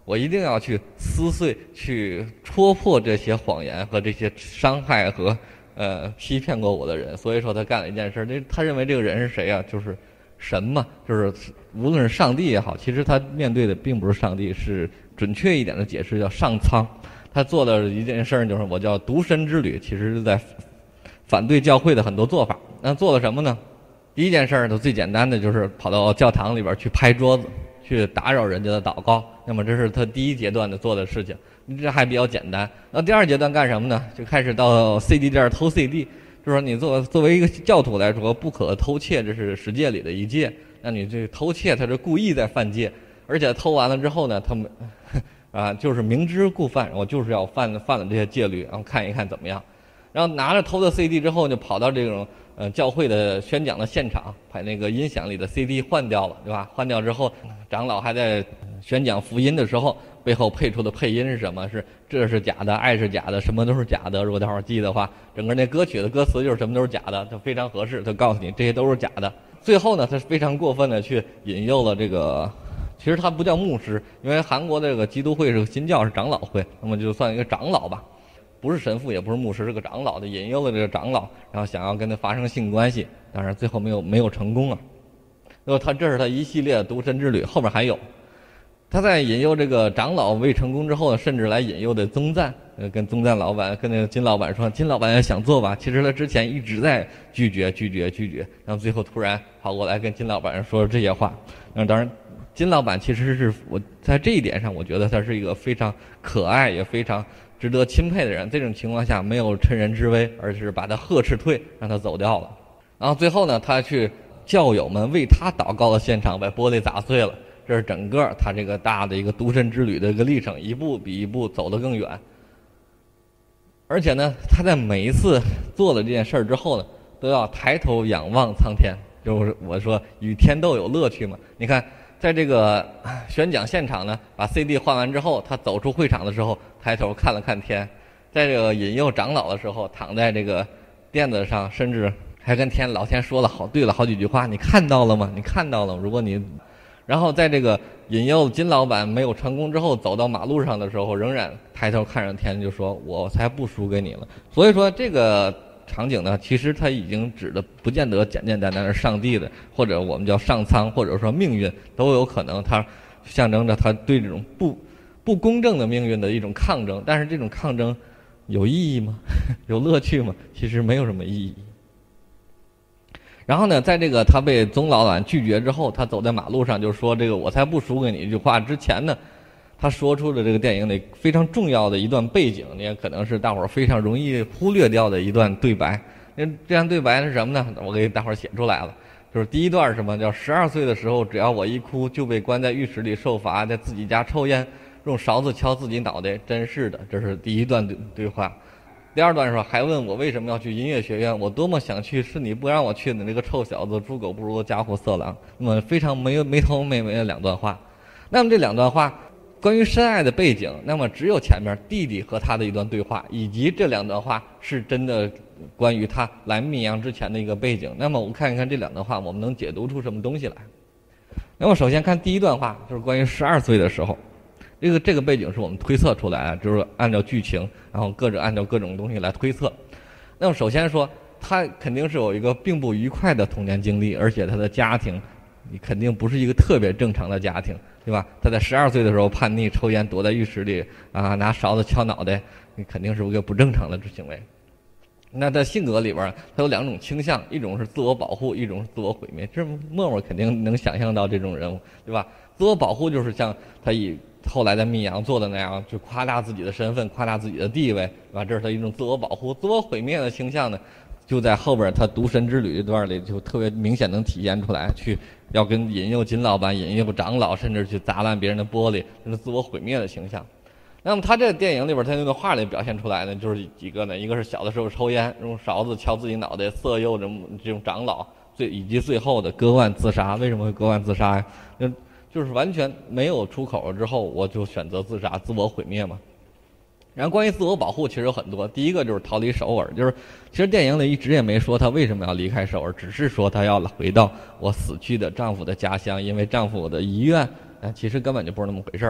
我一定要去撕碎、去戳破这些谎言和这些伤害和呃欺骗过我的人。所以说他干了一件事，这他认为这个人是谁啊？就是神嘛，就是无论是上帝也好，其实他面对的并不是上帝，是准确一点的解释叫上苍。他做的一件事就是我叫独身之旅，其实是在反对教会的很多做法。那做了什么呢？第一件事儿，最简单的就是跑到教堂里边去拍桌子，去打扰人家的祷告。那么这是他第一阶段的做的事情，这还比较简单。那第二阶段干什么呢？就开始到 C D 店偷 C D， 就是说你作作为一个教徒来说，不可偷窃，这是十戒里的一戒。那你这偷窃，他是故意在犯戒，而且偷完了之后呢，他们啊就是明知故犯，我就是要犯犯了这些戒律，然后看一看怎么样。然后拿着偷的 C D 之后，就跑到这种呃教会的宣讲的现场，把那个音响里的 C D 换掉了，对吧？换掉之后，长老还在宣讲福音的时候，背后配出的配音是什么？是这是假的，爱是假的，什么都是假的。如果大伙儿记的话，整个那歌曲的歌词就是什么都是假的，它非常合适。他告诉你这些都是假的。最后呢，他非常过分的去引诱了这个，其实他不叫牧师，因为韩国这个基督会是个新教，是长老会，那么就算一个长老吧。不是神父，也不是牧师，是个长老的，引诱了这个长老，然后想要跟他发生性关系，当然最后没有没有成功啊。那么他这是他一系列的独身之旅，后面还有，他在引诱这个长老未成功之后呢，甚至来引诱的宗赞，呃，跟宗赞老板跟那个金老板说，金老板想做吧，其实他之前一直在拒绝拒绝拒绝，然后最后突然跑过来跟金老板说这些话。那当然，金老板其实是我在这一点上，我觉得他是一个非常可爱也非常值得钦佩的人。这种情况下没有趁人之危，而是把他呵斥退，让他走掉了。然后最后呢，他去教友们为他祷告的现场把玻璃砸碎了。这是整个他这个大的一个独身之旅的一个历程，一步比一步走得更远。而且呢，他在每一次做了这件事儿之后呢，都要抬头仰望苍天，就是我说与天斗有乐趣嘛。你看，在这个宣讲现场呢，把 C D 换完之后，他走出会场的时候，抬头看了看天；在这个引诱长老的时候，躺在这个垫子上，甚至还跟天老天说了好对了好几句话。你看到了吗？你看到了？如果你，然后在这个引诱金老板没有成功之后，走到马路上的时候，仍然抬头看着天，就说：“我才不输给你了。”所以说这个场景呢，其实它已经指的不见得简简单单是上帝的，或者我们叫上苍，或者说命运，都有可能它象征着他对这种不不公正的命运的一种抗争。但是这种抗争有意义吗？有乐趣吗？其实没有什么意义。然后呢，在这个他被宗老板拒绝之后，他走在马路上就说：“这个我才不输给你。”这句话之前呢，他说出了这个电影里非常重要的一段背景，也可能是大伙儿非常容易忽略掉的一段对白。那这样对白是什么呢？我给大伙儿写出来了，就是第一段是什么？叫十二岁的时候，只要我一哭，就被关在浴室里受罚，在自己家抽烟，用勺子敲自己脑袋。真是的，这是第一段对对话。第二段说，还问我为什么要去音乐学院，我多么想去，是你不让我去的，那个臭小子，猪狗不如的家伙色狼。那么非常没没头没尾的两段话。那么这两段话关于深爱的背景，那么只有前面弟弟和他的一段对话，以及这两段话是真的关于他来密阳之前的一个背景。那么我们看一看这两段话，我们能解读出什么东西来。那么首先看第一段话，就是关于十二岁的时候。这个这个背景是我们推测出来的，就是按照剧情，然后各种按照各种东西来推测。那么首先说，他肯定是有一个并不愉快的童年经历，而且他的家庭，你肯定不是一个特别正常的家庭，对吧？他在十二岁的时候叛逆抽烟，躲在浴室里啊，拿勺子敲脑袋，你肯定是一个不正常的行为。那在性格里边，他有两种倾向，一种是自我保护，一种是自我毁灭。这默默肯定能想象到这种人物，对吧？自我保护就是像他以后来在密阳做的那样，就夸大自己的身份，夸大自己的地位，对吧？这是他一种自我保护。自我毁灭的倾向呢，就在后边他独身之旅这段里就特别明显能体现出来，去要跟引诱金老板、引诱长老，甚至去砸烂别人的玻璃，这是自我毁灭的倾向。那么他这个电影里边，他那段话里表现出来呢，就是几个呢，一个是小的时候抽烟，用勺子敲自己脑袋，色诱着这种长老，最以及最后的割腕自杀。为什么会割腕自杀呀？就就是完全没有出口了之后，我就选择自杀，自我毁灭嘛。然后关于自我保护其实有很多，第一个就是逃离首尔，就是其实电影里一直也没说她为什么要离开首尔，只是说她要回到我死去的丈夫的家乡，因为丈夫的遗愿，但其实根本就不是那么回事儿。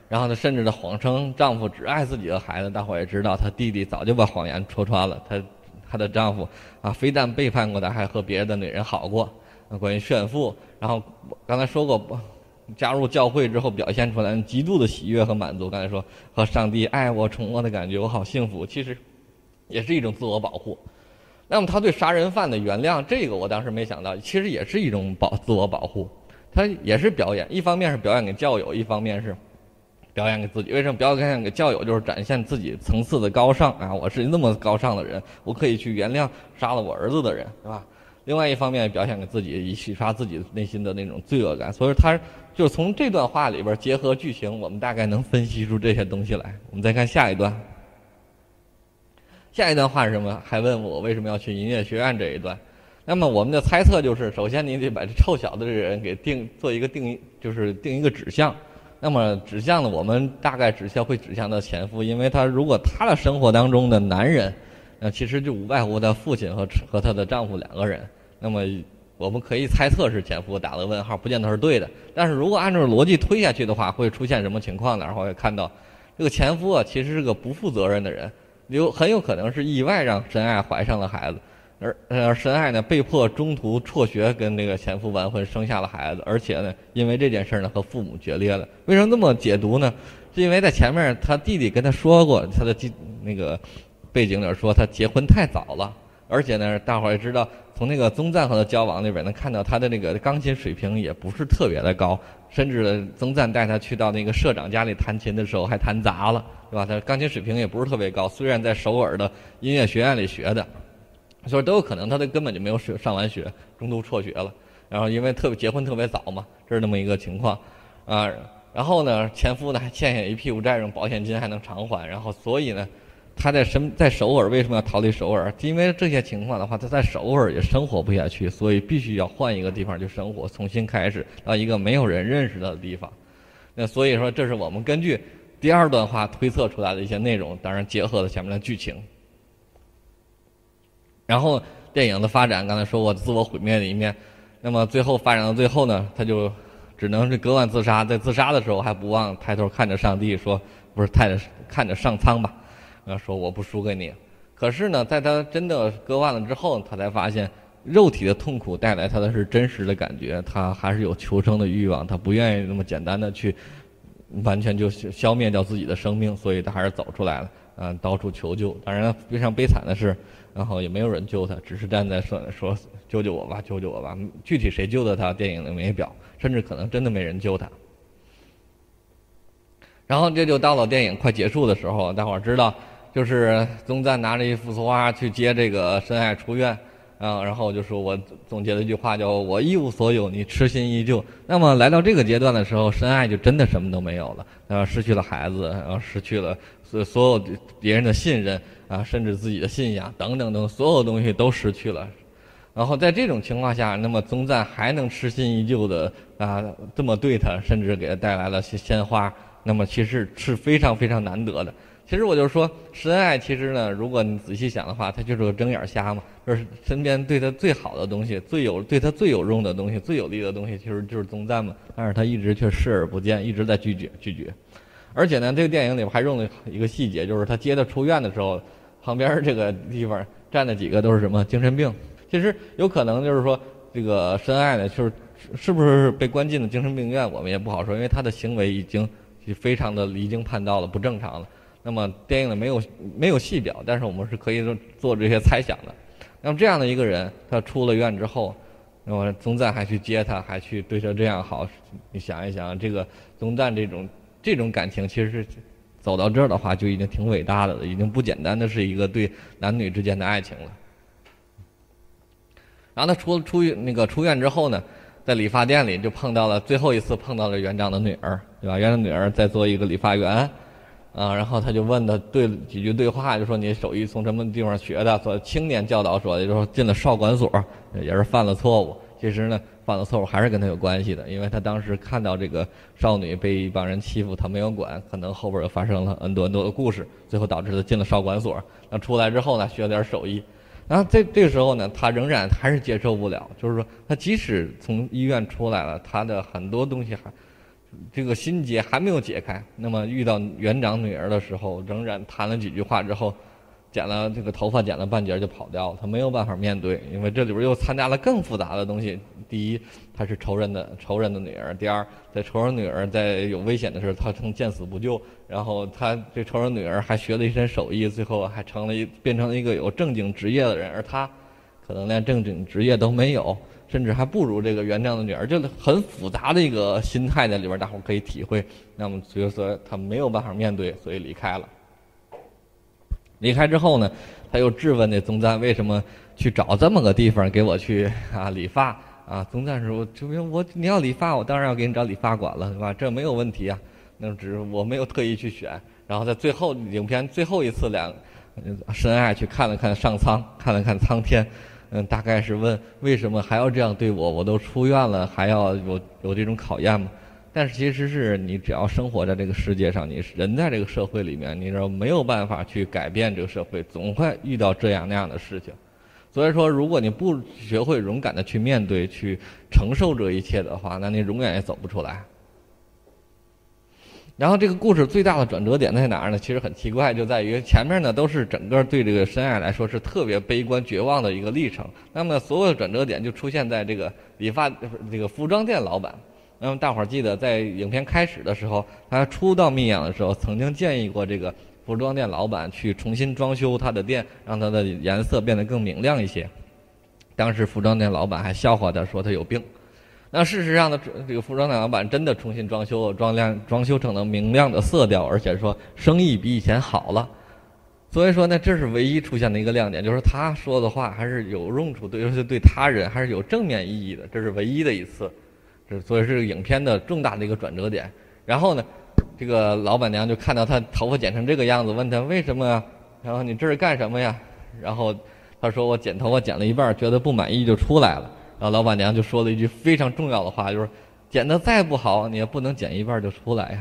然后她甚至的谎称丈夫只爱自己的孩子。大伙也知道，她弟弟早就把谎言戳穿了，她她的丈夫啊，非但背叛过她，还和别的女人好过。关于炫富，然后刚才说过，加入教会之后表现出来极度的喜悦和满足。刚才说和上帝爱我宠我的感觉，我好幸福，其实也是一种自我保护。那么他对杀人犯的原谅，这个我当时没想到，其实也是一种保自我保护。他也是表演，一方面是表演给教友，一方面是表演给自己。为什么表演给教友？就是展现自己层次的高尚啊！我是那么高尚的人，我可以去原谅杀了我儿子的人，对吧？另外一方面表现给自己，以洗刷自己内心的那种罪恶感。所以他就从这段话里边结合剧情，我们大概能分析出这些东西来。我们再看下一段，下一段话是什么？还问我为什么要去音乐学院这一段。那么我们的猜测就是，首先你得把这臭小子这人给定做一个定，就是定一个指向。那么指向呢，我们大概指向会指向到前夫，因为他如果他的生活当中的男人，那其实就无外乎他父亲和和他的丈夫两个人。那么我们可以猜测是前夫，打了问号，不见得是对的。但是如果按照逻辑推下去的话，会出现什么情况呢？然后也看到这个前夫啊，其实是个不负责任的人，有很有可能是意外让申爱怀上了孩子，而呃申爱呢被迫中途辍学跟那个前夫完婚，生下了孩子，而且呢因为这件事呢和父母决裂了。为什么这么解读呢？是因为在前面他弟弟跟他说过，他的那个背景里说他结婚太早了。而且呢，大伙儿也知道，从那个宗赞和他交往那边能看到他的那个钢琴水平也不是特别的高，甚至宗赞带他去到那个社长家里弹琴的时候还弹砸了，对吧？他钢琴水平也不是特别高，虽然在首尔的音乐学院里学的，所以都有可能他的根本就没有学上完学，中途辍学了。然后因为特别结婚特别早嘛，这是那么一个情况啊。然后呢，前夫呢还欠下一屁股债，用保险金还能偿还，然后所以呢。他在什在首尔为什么要逃离首尔？因为这些情况的话，他在首尔也生活不下去，所以必须要换一个地方去生活，重新开始到一个没有人认识的地方。那所以说，这是我们根据第二段话推测出来的一些内容，当然结合了前面的剧情。然后电影的发展，刚才说过自我毁灭的一面，那么最后发展到最后呢，他就只能是割腕自杀。在自杀的时候还不忘抬头看着上帝说，不是看着看着上苍吧。啊，说我不输给你。可是呢，在他真的割腕了之后，他才发现肉体的痛苦带来他的是真实的感觉，他还是有求生的欲望，他不愿意那么简单的去完全就消灭掉自己的生命，所以他还是走出来了，啊，到处求救。当然非常悲惨的是，然后也没有人救他，只是站在说说救救我吧，救救我吧。具体谁救的他，电影里没表，甚至可能真的没人救他。然后这就到了电影快结束的时候，大伙儿知道。就是宗赞拿着一幅花去接这个申爱出院，啊，然后就说我总结了一句话叫我一无所有，你痴心依旧。那么来到这个阶段的时候，申爱就真的什么都没有了，然后失去了孩子，然后失去了所所有别人的信任啊，甚至自己的信仰等等等，所有东西都失去了。然后在这种情况下，那么宗赞还能痴心依旧的啊这么对他，甚至给他带来了些鲜花，那么其实是非常非常难得的。其实我就说，申爱其实呢，如果你仔细想的话，他就是个睁眼瞎嘛，就是身边对他最好的东西、最有对他最有用的东西、最有利的东西，其实就是宗赞嘛。但是他一直却视而不见，一直在拒绝拒绝。而且呢，这个电影里边还用了一个细节，就是他接他出院的时候，旁边这个地方站的几个都是什么精神病。其实有可能就是说，这个申爱呢，就是是不是被关进了精神病院，我们也不好说，因为他的行为已经非常的离经叛道了，不正常了。那么电影里没有没有细表，但是我们是可以做这些猜想的。那么这样的一个人，他出了院之后，那么宗赞还去接他，还去对他这样好，你想一想，这个宗赞这种这种感情，其实是走到这儿的话，就已经挺伟大的了，已经不简单的是一个对男女之间的爱情了。然后他出出那个出院之后呢，在理发店里就碰到了最后一次碰到了园长的女儿，对吧？园长女儿在做一个理发员。啊，然后他就问他对几句对话，就说你手艺从什么地方学的？说青年教导说，就说进了少管所，也是犯了错误。其实呢，犯了错误还是跟他有关系的，因为他当时看到这个少女被一帮人欺负，他没有管，可能后边又发生了很多很多的故事，最后导致他进了少管所。那出来之后呢，学了点手艺，然后这这个时候呢，他仍然还是接受不了，就是说他即使从医院出来了，他的很多东西还。 这个心结还没有解开。那么遇到园长女儿的时候，仍然谈了几句话之后，剪了这个头发剪了半截就跑掉了。他没有办法面对，因为这里边又掺杂了更复杂的东西。第一，她是仇人的仇人的女儿；第二，在仇人女儿在有危险的时候，她曾见死不救。然后她这仇人女儿还学了一身手艺，最后还成了一变成了一个有正经职业的人，而她可能连正经职业都没有，甚至还不如这个园长的女儿，就是很复杂的一个心态在里边，大伙可以体会。那么所以说他没有办法面对，所以离开了。离开之后呢，他又质问那宗赞为什么去找这么个地方给我去啊理发啊？宗赞说：“这边我你要理发，我当然要给你找理发馆了，对吧？这没有问题啊。那只是我没有特意去选。”然后在最后影片最后一次两深爱去看了看上苍，看了看苍天。嗯，大概是问为什么还要这样对我？我都出院了，还要有有这种考验吗？但是其实是你只要生活在这个世界上，你人在这个社会里面，你知道没有办法去改变这个社会，总会遇到这样那样的事情。所以说，如果你不学会勇敢的去面对、去承受这一切的话，那你永远也走不出来。然后这个故事最大的转折点在哪儿呢？其实很奇怪，就在于前面呢都是整个对这个深爱来说是特别悲观绝望的一个历程。那么所有的转折点就出现在这个理发这个服装店老板。那么大伙儿记得在影片开始的时候，他初到密阳的时候，曾经建议过这个服装店老板去重新装修他的店，让它的颜色变得更明亮一些。当时服装店老板还笑话他说他有病。那事实上呢，这个服装店老板真的重新装修了，装亮装修成了明亮的色调，而且说生意比以前好了。所以说呢，这是唯一出现的一个亮点，就是他说的话还是有用处，对，尤其对他人还是有正面意义的，这是唯一的一次。这所以是影片的重大的一个转折点。然后呢，这个老板娘就看到他头发剪成这个样子，问他为什么呀？然后你这是干什么呀？然后他说我剪头发剪了一半，觉得不满意就出来了。然后老板娘就说了一句非常重要的话，就是剪得再不好，你也不能剪一半就出来呀，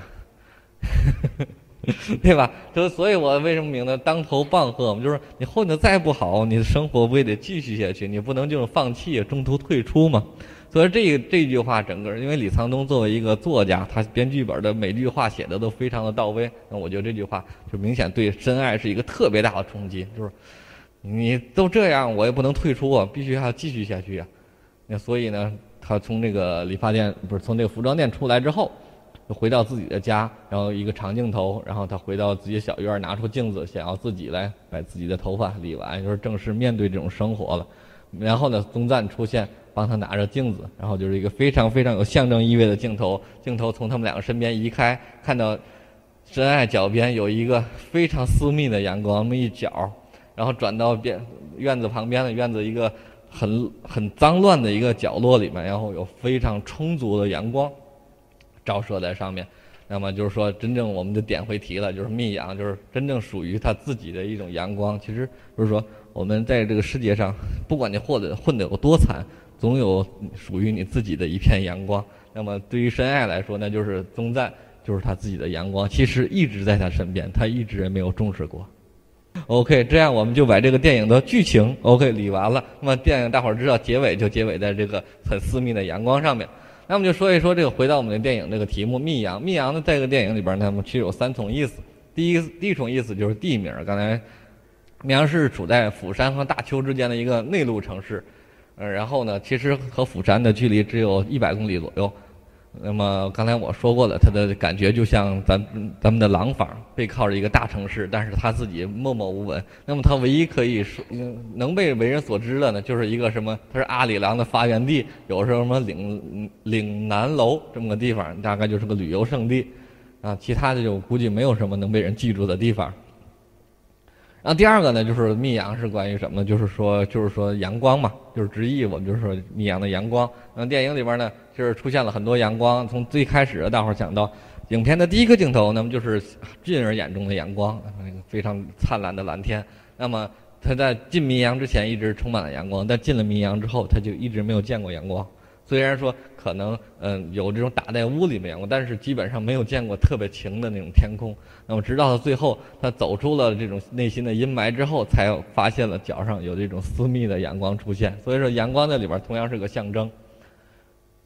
对吧？就所以，我为什么名呢？当头棒喝嘛，就是你混得再不好，你的生活不也得继续下去？你不能就是放弃，中途退出嘛。所以这这句话，整个因为李沧东作为一个作家，他编剧本的每句话写的都非常的到位。那我觉得这句话就明显对深爱是一个特别大的冲击，就是你都这样，我也不能退出啊，必须还要继续下去啊。那所以呢，他从这个理发店不是从这个服装店出来之后，就回到自己的家，然后一个长镜头，然后他回到自己小院，拿出镜子，想要自己来把自己的头发理完，就是正式面对这种生活了。然后呢，宗赞出现，帮他拿着镜子，然后就是一个非常非常有象征意味的镜头。镜头从他们两个身边移开，看到深爱脚边有一个非常私密的阳光，那么一角，然后转到边院子旁边的院子一个很很脏乱的一个角落里面，然后有非常充足的阳光照射在上面。那么就是说，真正我们就点回题了，就是密阳，就是真正属于他自己的一种阳光。其实就是说，我们在这个世界上，不管你混的混得有多惨，总有属于你自己的一片阳光。那么对于深爱来说，那就是宗赞，就是他自己的阳光，其实一直在他身边，他一直也没有重视过。OK， 这样我们就把这个电影的剧情 OK 理完了。那么电影大伙儿知道结尾就结尾在这个很私密的阳光上面。那么就说一说这个，回到我们的电影这个题目密阳。密阳呢，在这个电影里边呢，其实有三重意思。第一第一重意思就是地名，刚才密阳市处在釜山和大邱之间的一个内陆城市，呃，然后呢，其实和釜山的距离只有一百公里左右。那么刚才我说过了，它的感觉就像咱咱们的廊坊，背靠着一个大城市，但是他自己默默无闻。那么他唯一可以说能被为人所知的呢，就是一个什么，它是阿里郎的发源地，有什么岭岭南楼这么个地方，大概就是个旅游胜地啊。其他的就估计没有什么能被人记住的地方。然后第二个呢，就是密阳是关于什么呢？就是说，就是说阳光嘛，就是直译，我们就是说密阳的阳光。那电影里边呢，就是出现了很多阳光。从最开始，大伙儿讲到影片的第一个镜头，那么就是俊儿眼中的阳光，那个非常灿烂的蓝天。那么他在进密阳之前一直充满了阳光，但进了密阳之后，他就一直没有见过阳光。虽然说可能嗯有这种打在屋里面阳光，但是基本上没有见过特别晴的那种天空。那么直到他最后他走出了这种内心的阴霾之后，才发现了脚上有这种私密的阳光出现。所以说阳光在里边同样是个象征。呃，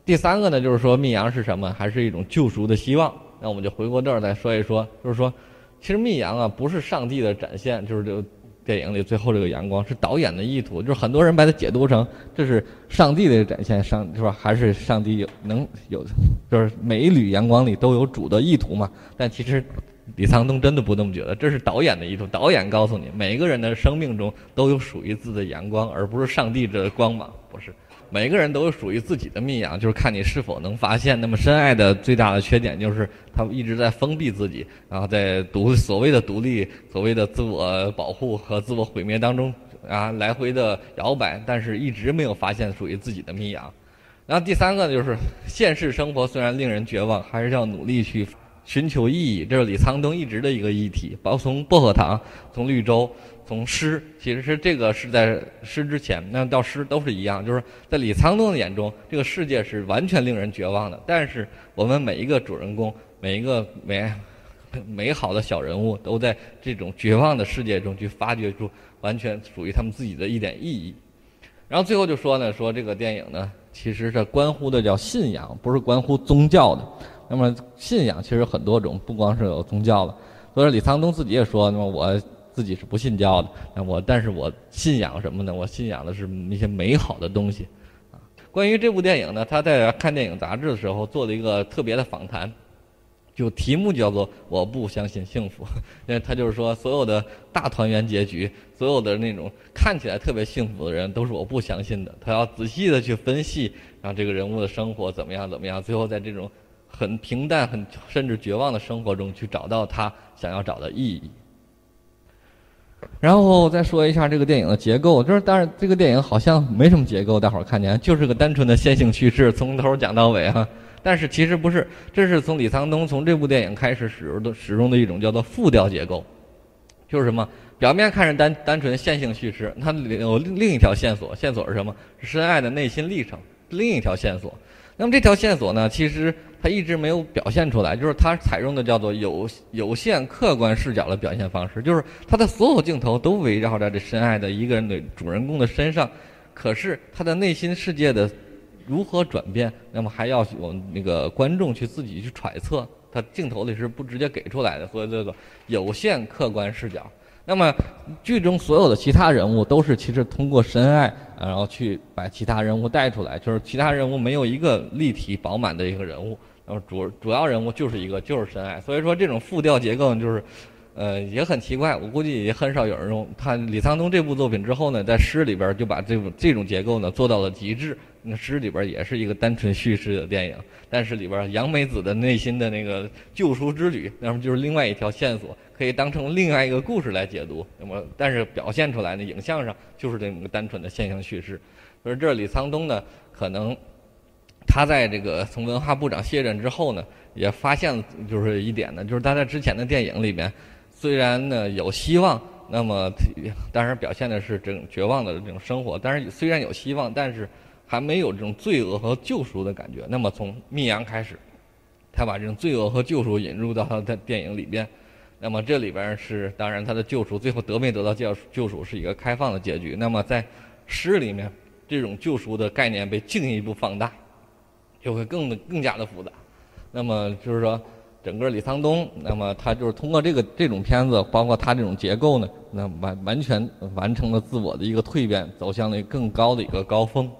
第三个呢，就是说密阳是什么？还是一种救赎的希望。那我们就回过这儿再说一说，就是说，其实密阳啊不是上帝的展现，就是这个电影里最后这个阳光是导演的意图，就是很多人把它解读成这是上帝的展现，上是吧？还是上帝有能有，就是每一缕阳光里都有主的意图嘛？但其实李沧东真的不这么觉得，这是导演的意图。导演告诉你，每个人的生命中都有属于自己的阳光，而不是上帝这光芒，不是。每个人都有属于自己的密阳，就是看你是否能发现。那么深爱的最大的缺点就是他一直在封闭自己，然后在独所谓的独立、所谓的自我保护和自我毁灭当中啊来回的摇摆，但是一直没有发现属于自己的密阳。然后第三个就是现实生活虽然令人绝望，还是要努力去寻求意义，这是李沧东一直的一个议题。包括从薄荷糖，从绿洲，从诗，其实是这个是在诗之前，那到诗都是一样，就是在李沧东的眼中，这个世界是完全令人绝望的。但是我们每一个主人公，每一个美美好的小人物，都在这种绝望的世界中去发掘出完全属于他们自己的一点意义。然后最后就说呢，说这个电影呢，其实是关乎的叫信仰，不是关乎宗教的。那么信仰其实很多种，不光是有宗教的。所以李沧东自己也说，那么我自己是不信教的，那我但是我信仰什么呢？我信仰的是一些美好的东西。啊，关于这部电影呢，他在看电影杂志的时候做了一个特别的访谈，就题目叫做“我不相信幸福”。因为他就是说，所有的大团圆结局，所有的那种看起来特别幸福的人，都是我不相信的。他要仔细的去分析，让这个人物的生活怎么样怎么样，最后在这种很平淡、很甚至绝望的生活中去找到他想要找的意义。然后再说一下这个电影的结构，就是当然这个电影好像没什么结构，大伙儿看见就是个单纯的线性叙事，从头讲到尾啊。但是其实不是，这是从李沧东从这部电影开始使用的使用的一种叫做复调结构，就是什么？表面看着单单纯线性叙事，它有另一条线索，线索是什么？是深爱的内心历程，另一条线索。那么这条线索呢，其实它一直没有表现出来，就是它采用的叫做有有限客观视角的表现方式，就是它的所有镜头都围绕在这深爱的一个人的主人公的身上，可是他的内心世界的如何转变，那么还要有那个观众去自己去揣测，它镜头里是不直接给出来的，所以叫做有限客观视角。那么剧中所有的其他人物都是其实通过深爱，然后去把其他人物带出来，就是其他人物没有一个立体饱满的一个人物，然后主主要人物就是一个就是深爱。所以说这种复调结构就是呃也很奇怪，我估计也很少有人用。他李沧东这部作品之后呢，在诗里边就把这种这种结构呢做到了极致。那诗里边也是一个单纯叙事的电影，但是里边杨梅子的内心的那个救赎之旅，那么就是另外一条线索，可以当成另外一个故事来解读。那么但是表现出来呢，影像上就是这么个单纯的现象叙事。所以这李沧东呢，可能他在这个从文化部长卸任之后呢，也发现就是一点呢，就是他在之前的电影里边，虽然呢有希望，那么当然表现的是这种绝望的这种生活，但是虽然有希望，但是还没有这种罪恶和救赎的感觉。那么从密阳开始，他把这种罪恶和救赎引入到他的电影里边。那么这里边是当然他的救赎最后得没得到救救赎是一个开放的结局。那么在诗里面，这种救赎的概念被进一步放大，就会更更加的复杂。那么就是说整个李沧东，那么他就是通过这个这种片子，包括他这种结构呢，那完完全完成了自我的一个蜕变，走向了更高的一个高峰。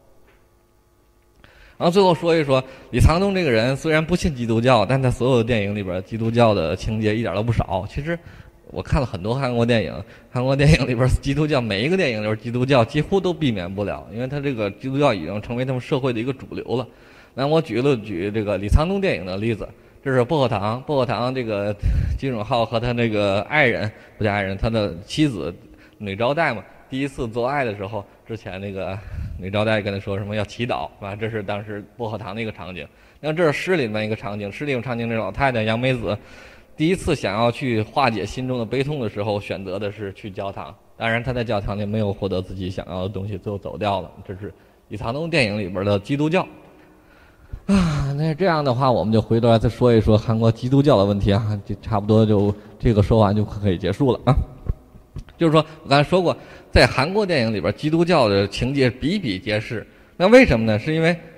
然后最后说一说李沧东这个人，虽然不信基督教，但他所有的电影里边基督教的情节一点都不少。其实我看了很多韩国电影，韩国电影里边基督教每一个电影里边基督教几乎都避免不了，因为他这个基督教已经成为他们社会的一个主流了。那我举了举这个李沧东电影的例子，这是薄荷糖，薄荷糖这个金永浩和他那个爱人，不叫爱人，他的妻子女招待嘛，第一次做爱的时候，之前那个女招待跟他说什么要祈祷啊，这是当时薄荷糖的一个场景。那这是诗里面一个场景，诗里面场景这老太太杨梅子第一次想要去化解心中的悲痛的时候，选择的是去教堂。当然她在教堂里没有获得自己想要的东西，最后走掉了。这是李沧东电影里边的基督教啊。那这样的话，我们就回头来再说一说韩国基督教的问题啊，就差不多就这个说完就可以结束了啊。就是说我刚才说过，在韩国电影里边基督教的情节比比皆是。那为什么呢？是因为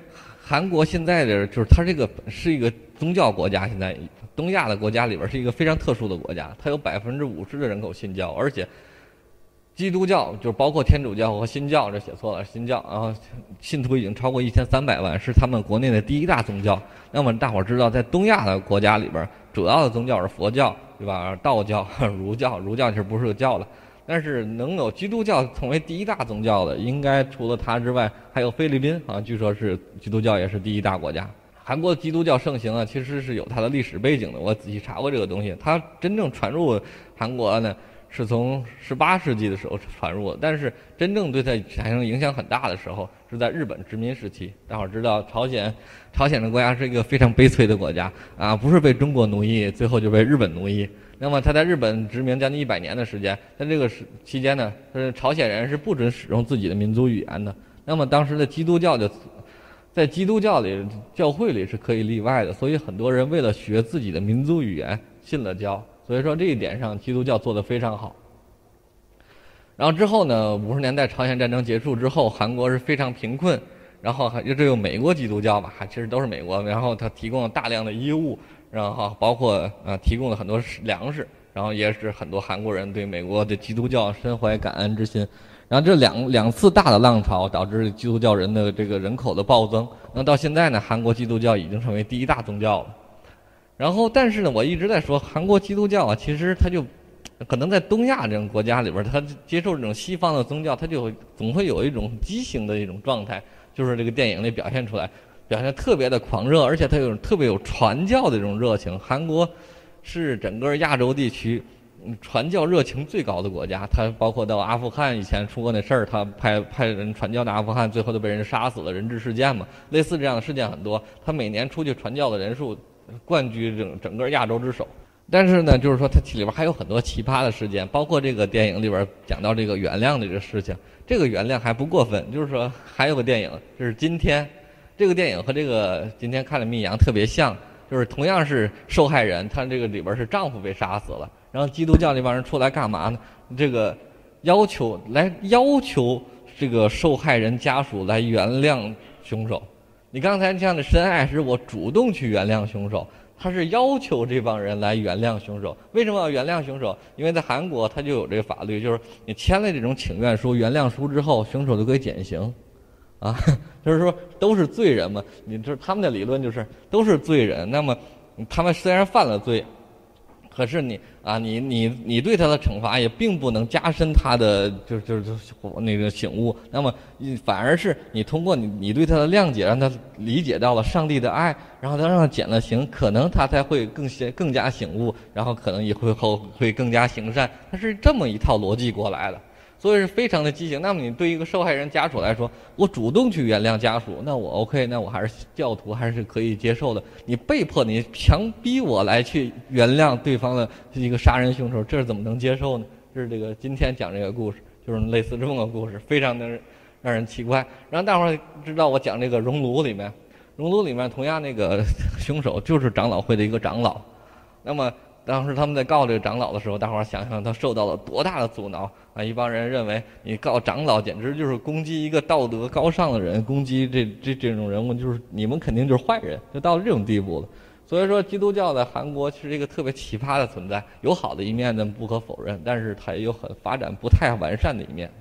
韩国现在的就是它这个是一个宗教国家，现在东亚的国家里边是一个非常特殊的国家，它有百分之五十的人口信教，而且基督教就是包括天主教和新教，这写错了，新教，然后信徒已经超过一千三百万，是他们国内的第一大宗教。那么大伙儿知道，在东亚的国家里边，主要的宗教是佛教，对吧？道教、儒教，儒教其实不是个教了。但是能有基督教成为第一大宗教的，应该除了它之外，还有菲律宾啊，据说是基督教也是第一大国家。韩国基督教盛行啊，其实是有它的历史背景的。我仔细查过这个东西，它真正传入韩国呢，是从十八世纪的时候传入的，但是真正对它产生影响很大的时候，是在日本殖民时期。大伙儿知道，朝鲜，朝鲜的国家是一个非常悲催的国家啊，不是被中国奴役，最后就被日本奴役。那么他在日本殖民将近一百年的时间，在这个时期间呢，是朝鲜人是不准使用自己的民族语言的。那么当时的基督教就，在基督教里教会里是可以例外的，所以很多人为了学自己的民族语言信了教。所以说这一点上，基督教做得非常好。然后之后呢，五十年代朝鲜战争结束之后，韩国是非常贫困，然后还就只有美国基督教吧，其实都是美国，然后他提供了大量的衣物。然后包括呃提供了很多粮食，然后也是很多韩国人对美国的基督教深怀感恩之心。然后这两两次大的浪潮导致基督教人的这个人口的暴增。那到现在呢，韩国基督教已经成为第一大宗教了。然后但是呢，我一直在说韩国基督教啊，其实它就可能在东亚这种国家里边，它接受这种西方的宗教，它就总会有一种畸形的一种状态，就是这个电影里表现出来。表现特别的狂热，而且他有特别有传教的这种热情。韩国是整个亚洲地区传教热情最高的国家，它包括到阿富汗以前出过那事儿，他派派人传教的阿富汗，最后都被人杀死了，人质事件嘛，类似这样的事件很多。他每年出去传教的人数冠居整整个亚洲之首。但是呢，就是说它里边还有很多奇葩的事件，包括这个电影里边讲到这个原谅的这个事情。这个原谅还不过分，就是说还有个电影，就是今天。这个电影和这个今天看的《密阳》特别像，就是同样是受害人，他这个里边是丈夫被杀死了，然后基督教那帮人出来干嘛呢？这个要求来要求这个受害人家属来原谅凶手。你刚才这样的深爱是我主动去原谅凶手，他是要求这帮人来原谅凶手。为什么要原谅凶手？因为在韩国他就有这个法律，就是你签了这种请愿书、原谅书之后，凶手就可以减刑。啊，就是说都是罪人嘛，你就是他们的理论就是都是罪人。那么他们虽然犯了罪，可是你啊，你你你对他的惩罚也并不能加深他的就就就那个醒悟。那么反而是你通过你你对他的谅解，让他理解到了上帝的爱，然后他让他减了刑，可能他才会更先更加醒悟，然后可能也会后会更加行善。他是这么一套逻辑过来的。所以是非常的畸形。那么你对一个受害人家属来说，我主动去原谅家属，那我 OK， 那我还是教徒，还是可以接受的。你被迫你强逼我来去原谅对方的一个杀人凶手，这是怎么能接受呢？这是这个今天讲这个故事，就是类似这么个故事，非常的让人奇怪。然后大伙儿知道我讲这个熔炉里面，熔炉里面同样那个凶手就是长老会的一个长老。那么当时他们在告这个长老的时候，大伙儿想想他受到了多大的阻挠啊！一帮人认为你告长老简直就是攻击一个道德高尚的人，攻击这这这种人物，就是你们肯定就是坏人，就到了这种地步了。所以说，基督教在韩国是一个特别奇葩的存在，有好的一面呢，不可否认，但是它也有很发展不太完善的一面。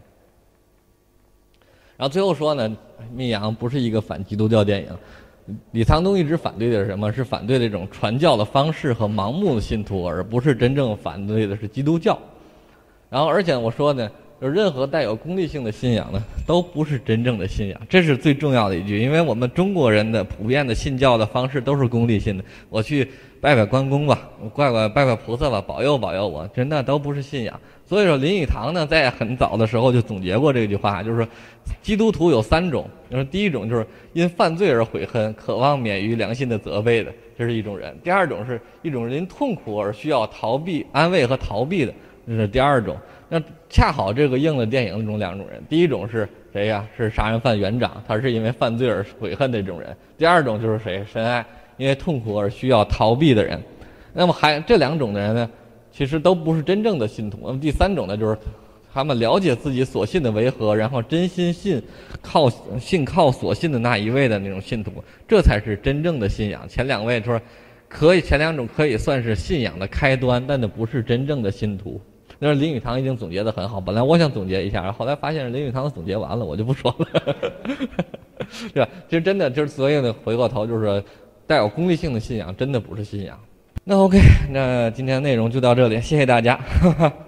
然后最后说呢，《密阳》不是一个反基督教电影。李沧东一直反对的是什么？是反对这种传教的方式和盲目的信徒，而不是真正反对的是基督教。然后，而且我说呢，就是任何带有功利性的信仰呢，都不是真正的信仰，这是最重要的一句。因为我们中国人的普遍的信教的方式都是功利性的，我去拜拜关公吧，我拜拜拜拜菩萨吧，保佑保佑我，真的都不是信仰。所以说，林语堂呢，在很早的时候就总结过这句话，就是说，基督徒有三种，就是第一种就是因犯罪而悔恨，渴望免于良心的责备的，这是一种人；第二种是一种因痛苦而需要逃避、安慰和逃避的，这是第二种。那恰好这个应了电影中两种人，第一种是谁呀？是杀人犯园长，他是因为犯罪而悔恨的这种人；第二种就是谁？深爱，因为痛苦而需要逃避的人。那么还这两种的人呢，其实都不是真正的信徒。那么第三种呢，就是他们了解自己所信的为何，然后真心信靠信靠所信的那一位的那种信徒，这才是真正的信仰。前两位说可以，前两种可以算是信仰的开端，但那不是真正的信徒。那林语堂已经总结得很好，本来我想总结一下，后来发现林语堂总结完了，我就不说了，对吧？其实真的就是所有的回过头，就是说带有功利性的信仰，真的不是信仰。那 OK， 那今天内容就到这里，谢谢大家。